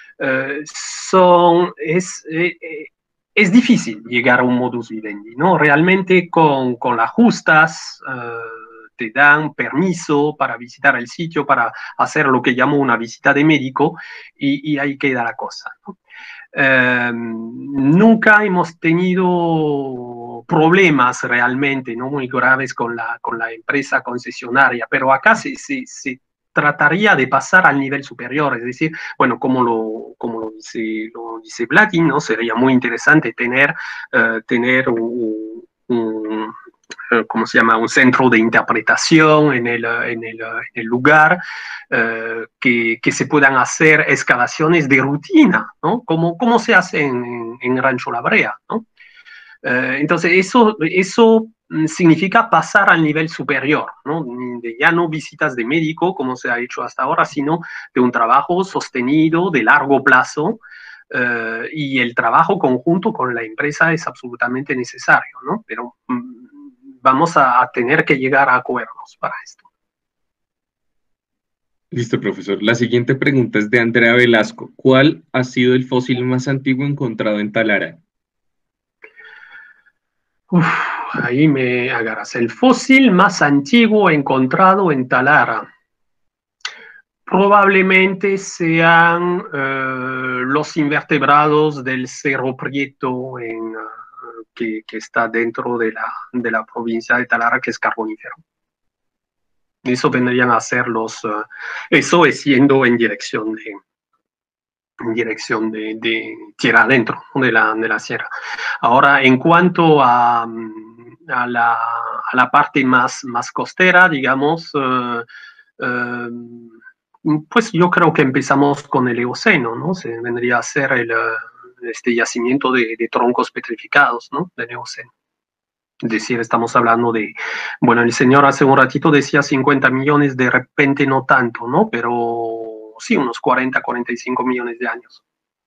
es difícil llegar a un modus vivendi, ¿no? Realmente con las justas te dan permiso para visitar el sitio, para hacer lo que llamo una visita de médico, y ahí queda la cosa, ¿no? Nunca hemos tenido problemas realmente, ¿no? Muy graves con la empresa concesionaria, pero acá se trataría de pasar al nivel superior, es decir, bueno, como lo dice Vladi, ¿no? Sería muy interesante tener ¿cómo se llama? Un centro de interpretación en el lugar, que se puedan hacer excavaciones de rutina, ¿no? Como se hace en Rancho La Brea, ¿no? Entonces, eso significa pasar al nivel superior, ¿no? De ya no visitas de médico, como se ha hecho hasta ahora, sino de un trabajo sostenido de largo plazo, y el trabajo conjunto con la empresa es absolutamente necesario, ¿no? Pero vamos a tener que llegar a acuerdos para esto. Listo, profesor. La siguiente pregunta es de Andrea Velasco. ¿Cuál ha sido el fósil más antiguo encontrado en Talara? ahí me agarras. El fósil más antiguo encontrado en Talara. Probablemente sean los invertebrados del Cerro Prieto que está dentro de la provincia de Talara, que es carbonífero. Eso vendrían a ser eso es yendo en dirección de tierra adentro, de la sierra. Ahora, en cuanto a la parte más costera, digamos, pues yo creo que empezamos con el Eoceno, ¿no? Se vendría a ser este yacimiento de troncos petrificados, ¿no? Del Eoceno. Es decir, estamos hablando bueno, el señor hace un ratito decía 50 millones, de repente no tanto, ¿no? Pero sí, unos 40, 45 millones de años.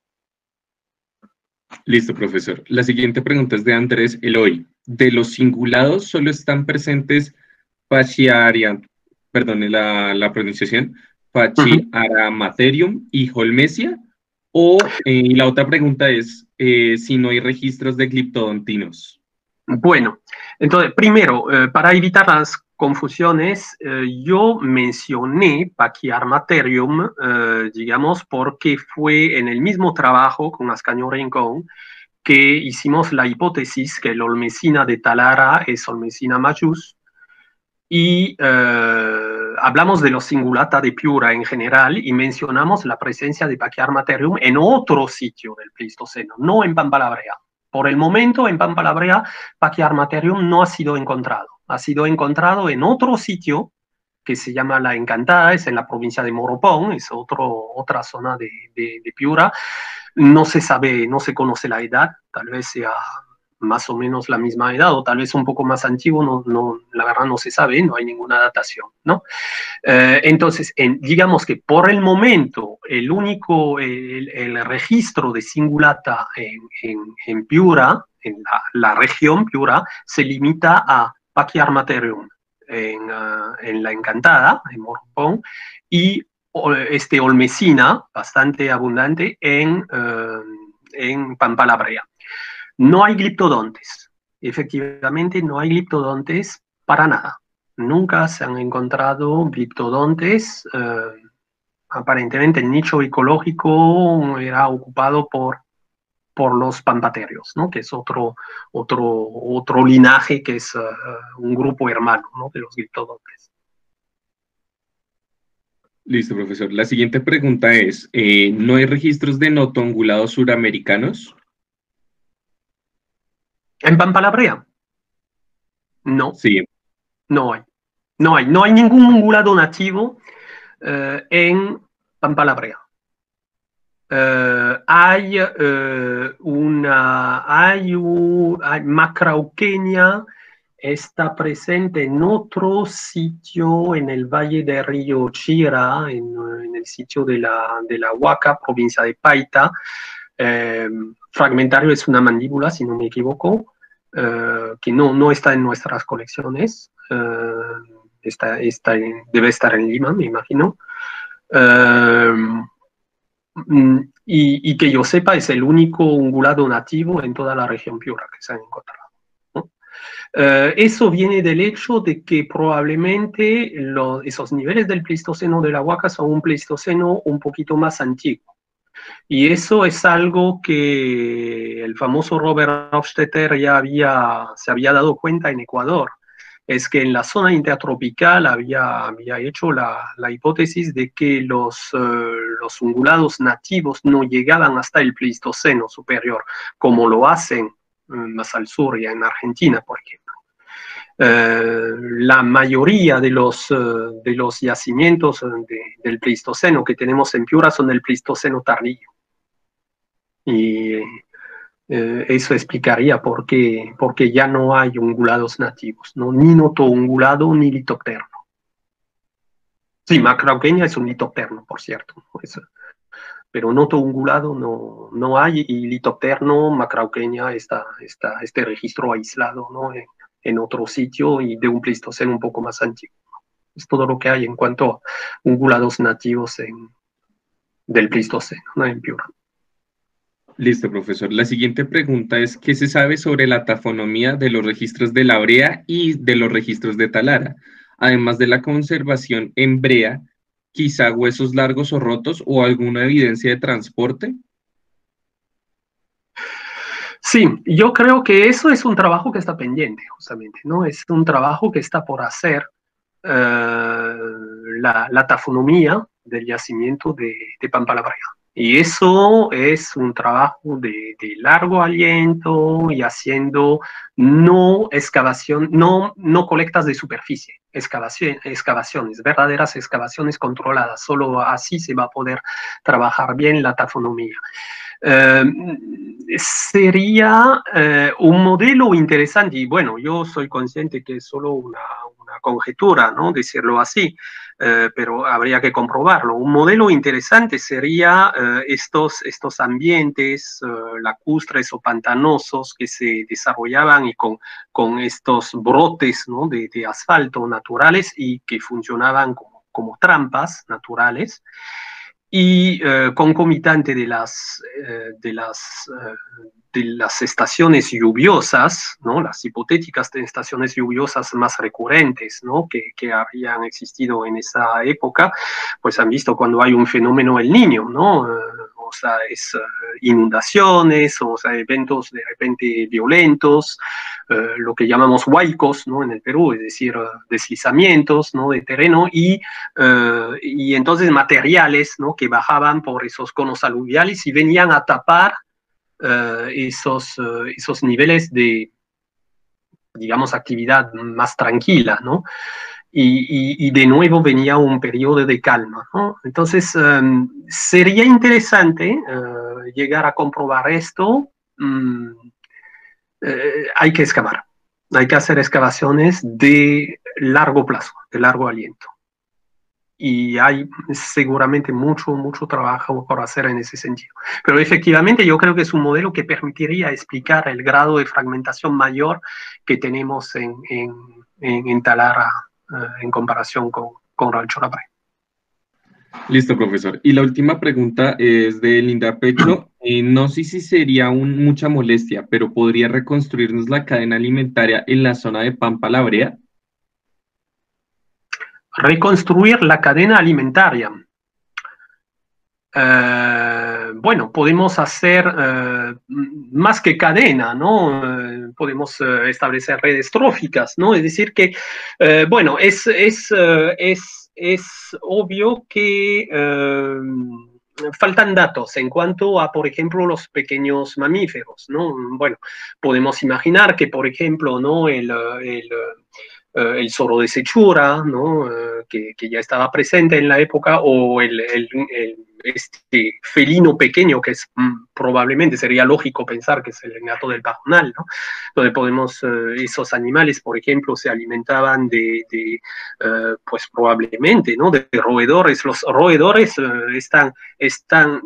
Listo, profesor. La siguiente pregunta es de Andrés Eloy. De los cingulados solo están presentes Pachyara, perdone la pronunciación, Pachyaramatherium y Holmesia, y la otra pregunta es si no hay registros de gliptodontinos. Bueno, entonces, primero, para evitar las confusiones, yo mencioné Pachyaramatherium, digamos, porque fue en el mismo trabajo con Ascanio Rincón que hicimos la hipótesis que la Olmecina de Talara es Olmecina majus, y hablamos de los cingulata de Piura en general y mencionamos la presencia de Pachyaramatherium en otro sitio del Pleistoceno, no en Pampa la Brea. Por el momento, en Pampa la Brea, Pachyaramatherium no ha sido encontrado. Ha sido encontrado en otro sitio que se llama La Encantada, es en la provincia de Moropón, es otra zona de Piura. No se sabe, no se conoce la edad, tal vez sea más o menos la misma edad, o tal vez un poco más antiguo, la verdad no se sabe, no hay ninguna datación, ¿no? Entonces, digamos que por el momento, el registro de cingulata en Piura, en la región Piura, se limita a Pachyaramatherium en La Encantada, en Moropón, y Olmecina, bastante abundante, en Pampa la Brea. No hay gliptodontes, efectivamente no hay gliptodontes para nada. Nunca se han encontrado gliptodontes. Aparentemente el nicho ecológico era ocupado por los pampaterios, ¿no? Que es otro linaje, que es un grupo hermano, ¿no? De los gliptodontes. Listo, profesor. La siguiente pregunta es, ¿no hay registros de notoungulados suramericanos? ¿En Pampa la Brea? No. Sí. No hay. No hay ningún ungulado nativo en Pampa la Brea. Hay Macrauqueña, está presente en otro sitio en el valle de Río Chira, en el sitio de la Huaca, provincia de Paita. Fragmentario es una mandíbula, si no me equivoco, que no está en nuestras colecciones. Debe estar en Lima, me imagino. Y que yo sepa es el único ungulado nativo en toda la región Piura que se han encontrado, ¿no? Eso viene del hecho de que probablemente esos niveles del Pleistoceno de la Huaca son un Pleistoceno un poquito más antiguo. Y eso es algo que el famoso Robert Hofstetter se había dado cuenta en Ecuador. Es que en la zona intertropical había hecho la hipótesis de que los ungulados nativos no llegaban hasta el Pleistoceno superior, como lo hacen más al sur, ya en Argentina, por ejemplo. La mayoría de los yacimientos del Pleistoceno que tenemos en Piura son del Pleistoceno tardío. Y eso explicaría por qué ya no hay ungulados nativos, ¿no? Ni notoungulado ni litopterno. Sí, Macrauqueña es un litopterno, por cierto, ¿no? Pero notoungulado no hay, y litopterno, Macrauqueña, este registro aislado, ¿no? En otro sitio y de un Pleistoceno un poco más antiguo. Es todo lo que hay en cuanto a ungulados nativos del Pleistoceno, ¿no? En Piura. Listo, profesor. La siguiente pregunta es, ¿qué se sabe sobre la tafonomía de los registros de la brea y de los registros de talara? Además de la conservación en brea, quizá huesos largos o rotos o alguna evidencia de transporte. Sí, yo creo que eso es un trabajo que está pendiente, justamente, ¿no? Es un trabajo que está por hacer la tafonomía del yacimiento de Pampa la Brea. Y eso es un trabajo de largo aliento y haciendo no excavación, no colectas de superficie, excavaciones, verdaderas excavaciones controladas. Solo así se va a poder trabajar bien la tafonomía. Sería un modelo interesante, y bueno, yo soy consciente que es solo una conjetura, ¿no? Decirlo así, pero habría que comprobarlo. Un modelo interesante sería estos ambientes lacustres o pantanosos que se desarrollaban y con estos brotes, ¿no? de asfalto naturales y que funcionaban como trampas naturales y concomitante de las estaciones lluviosas, ¿no? Las hipotéticas estaciones lluviosas más recurrentes, ¿no? que habrían existido en esa época, pues han visto cuando hay un fenómeno El Niño, ¿no? O sea, es inundaciones, o sea, eventos de repente violentos, lo que llamamos huaicos, ¿no? En el Perú, es decir, deslizamientos, ¿no? De terreno y entonces materiales, ¿no? Que bajaban por esos conos aluviales y venían a tapar esos niveles de, digamos, actividad más tranquila, ¿no? Y de nuevo venía un periodo de calma, ¿no? Entonces, sería interesante llegar a comprobar esto. Hay que excavar, hay que hacer excavaciones de largo plazo, de largo aliento. Y hay seguramente mucho trabajo por hacer en ese sentido. Pero efectivamente yo creo que es un modelo que permitiría explicar el grado de fragmentación mayor que tenemos en Talara en comparación con Rancho La Brea. Listo, profesor. Y la última pregunta es de Linda Pecho. No sé si sería mucha molestia, pero ¿podría reconstruirnos la cadena alimentaria en la zona de Pampa La Brea? Reconstruir la cadena alimentaria. Bueno, podemos hacer más que cadena, ¿no? Podemos establecer redes tróficas, ¿no? Es decir que, bueno, es obvio que faltan datos en cuanto a, por ejemplo, los pequeños mamíferos, ¿no? Bueno, podemos imaginar que, por ejemplo, ¿no? El zorro de Sechura, ¿no? que ya estaba presente en la época, o este felino pequeño, que es probablemente sería lógico pensar que es el gato del pajonal, ¿no? Donde podemos, esos animales, por ejemplo, se alimentaban pues probablemente, ¿no? De roedores. Los roedores están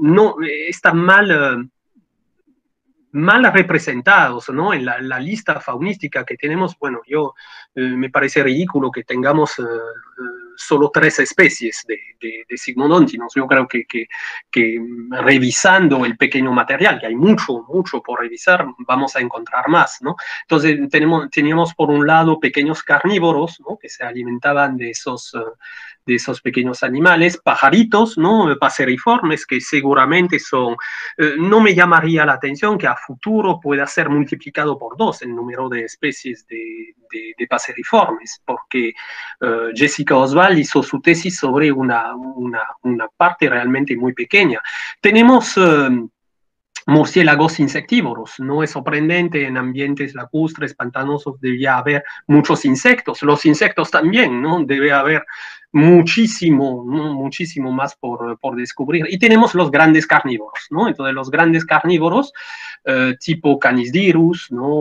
mal representados, ¿no? En la lista faunística que tenemos. Bueno, me parece ridículo que tengamos solo 3 especies de Sigmodontinos. Yo creo que revisando el pequeño material, que hay mucho por revisar, vamos a encontrar más, ¿no? Entonces teníamos por un lado pequeños carnívoros, ¿no? Que se alimentaban de esos pequeños animales, pajaritos, ¿no? Paseriformes, que seguramente son, no me llamaría la atención que a futuro pueda ser multiplicado por 2 el número de especies de paseriformes, porque Jessica Oswald hizo su tesis sobre una parte realmente muy pequeña. Tenemos murciélagos insectívoros. No es sorprendente, en ambientes lacustres, pantanosos, debía haber muchos insectos. Los insectos también, ¿no? Debe haber muchísimo más por descubrir. Y tenemos los grandes carnívoros, ¿no? Entonces, los grandes carnívoros, tipo Canisdirus, ¿no?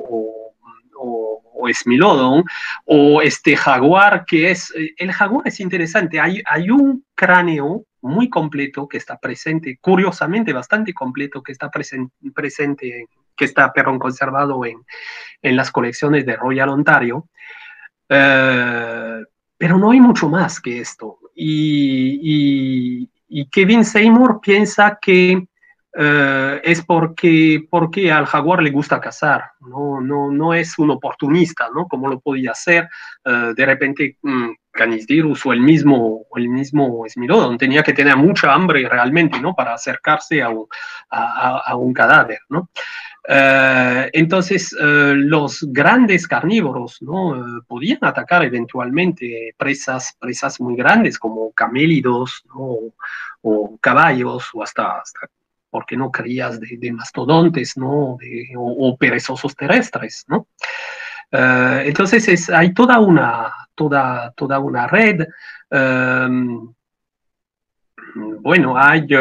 O Smilodon, o este jaguar, el jaguar es interesante. Hay un cráneo muy completo que está presente, curiosamente bastante completo, que está presente, que está, conservado en las colecciones de Royal Ontario, pero no hay mucho más que esto. Y Kevin Seymour piensa que es porque al jaguar le gusta cazar, no es un oportunista, ¿no? Como lo podía ser de repente Canisdirus o el mismo Smilodon. Tenía que tener mucha hambre realmente, ¿no? Para acercarse a un cadáver, ¿no? Entonces, los grandes carnívoros, ¿no? Podían atacar eventualmente presas muy grandes como camélidos, ¿no? O caballos, o hasta porque no crías de mastodontes, ¿no? O perezosos terrestres, ¿no? Entonces hay toda una red. Bueno,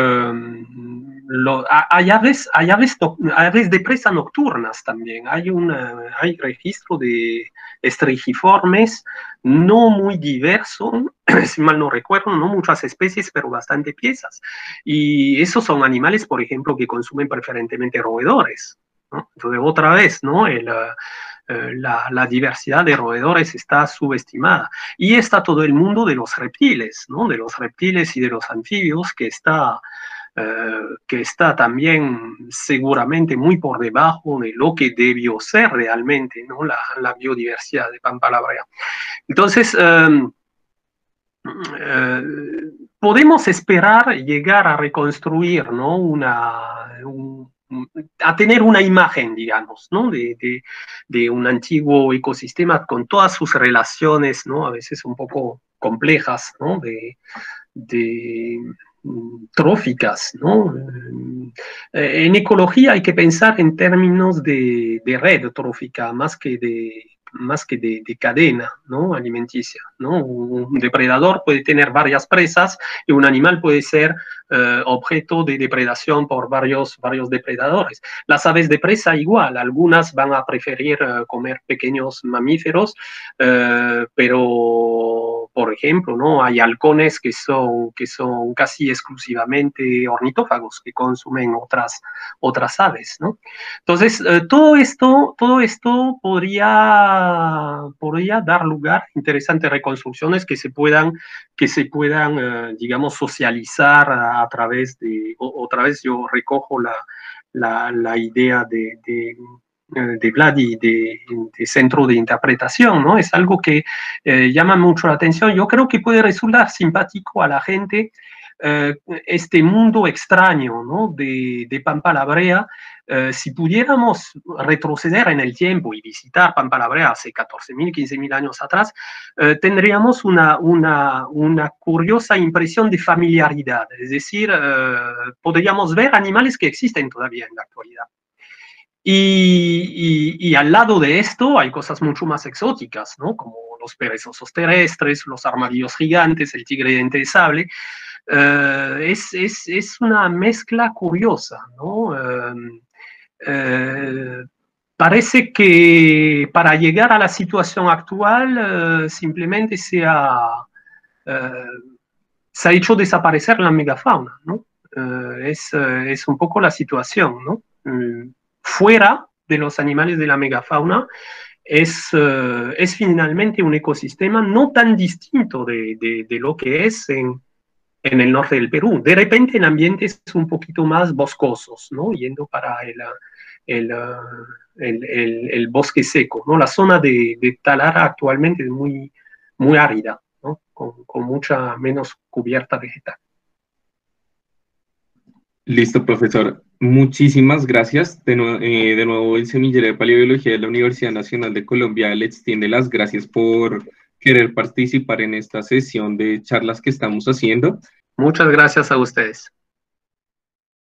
hay aves de presa nocturnas también. Hay registro de estrigiformes no muy diverso, si mal no recuerdo, no muchas especies, pero bastante piezas. Y esos son animales, por ejemplo, que consumen preferentemente roedores, ¿no? Entonces, otra vez, ¿no? La diversidad de roedores está subestimada. Y está todo el mundo de los reptiles, ¿no? De los reptiles y de los anfibios, que está también seguramente muy por debajo de lo que debió ser realmente, ¿no? La biodiversidad de Pampa La Brea. Entonces, podemos esperar llegar a reconstruir, ¿no? A tener una imagen, digamos, ¿no? de un antiguo ecosistema con todas sus relaciones, ¿no? A veces un poco complejas, ¿no? Tróficas, ¿no? En ecología hay que pensar en términos de red trófica más que de cadena, ¿no? Alimenticia, ¿no? Un depredador puede tener varias presas y un animal puede ser objeto de depredación por varios depredadores. Las aves de presa igual, algunas van a preferir comer pequeños mamíferos, pero, por ejemplo, ¿no? Hay halcones que son casi exclusivamente ornitófagos, que consumen otras aves, ¿no? Entonces, todo esto podría dar lugar a interesantes reconstrucciones que se puedan digamos, socializar a través de, otra vez yo recojo la idea de Vladi, de centro de interpretación, ¿no? Es algo que llama mucho la atención. Yo creo que puede resultar simpático a la gente este mundo extraño, ¿no? de Pampa La Brea. Si pudiéramos retroceder en el tiempo y visitar Pampa La Brea hace 14.000, 15.000 años atrás, tendríamos una curiosa impresión de familiaridad. Es decir, podríamos ver animales que existen todavía en la actualidad. Y al lado de esto hay cosas mucho más exóticas, ¿no? Como los perezosos terrestres, los armadillos gigantes, el tigre de diente de sable. Es una mezcla curiosa, ¿no? Parece que para llegar a la situación actual simplemente se ha hecho desaparecer la megafauna, ¿no? Es un poco la situación, ¿no? Fuera de los animales de la megafauna es finalmente un ecosistema no tan distinto de lo que es en el norte del Perú. De repente en ambientes un poquito más boscosos, ¿no? Yendo para el bosque seco, ¿no? La zona de Talara actualmente es muy, muy árida, ¿no? Con mucha menos cubierta vegetal. Listo, profesor. Muchísimas gracias. De nuevo, el Semillero de Paleobiología de la Universidad Nacional de Colombia le extiende las gracias por querer participar en esta sesión de charlas que estamos haciendo. Muchas gracias a ustedes.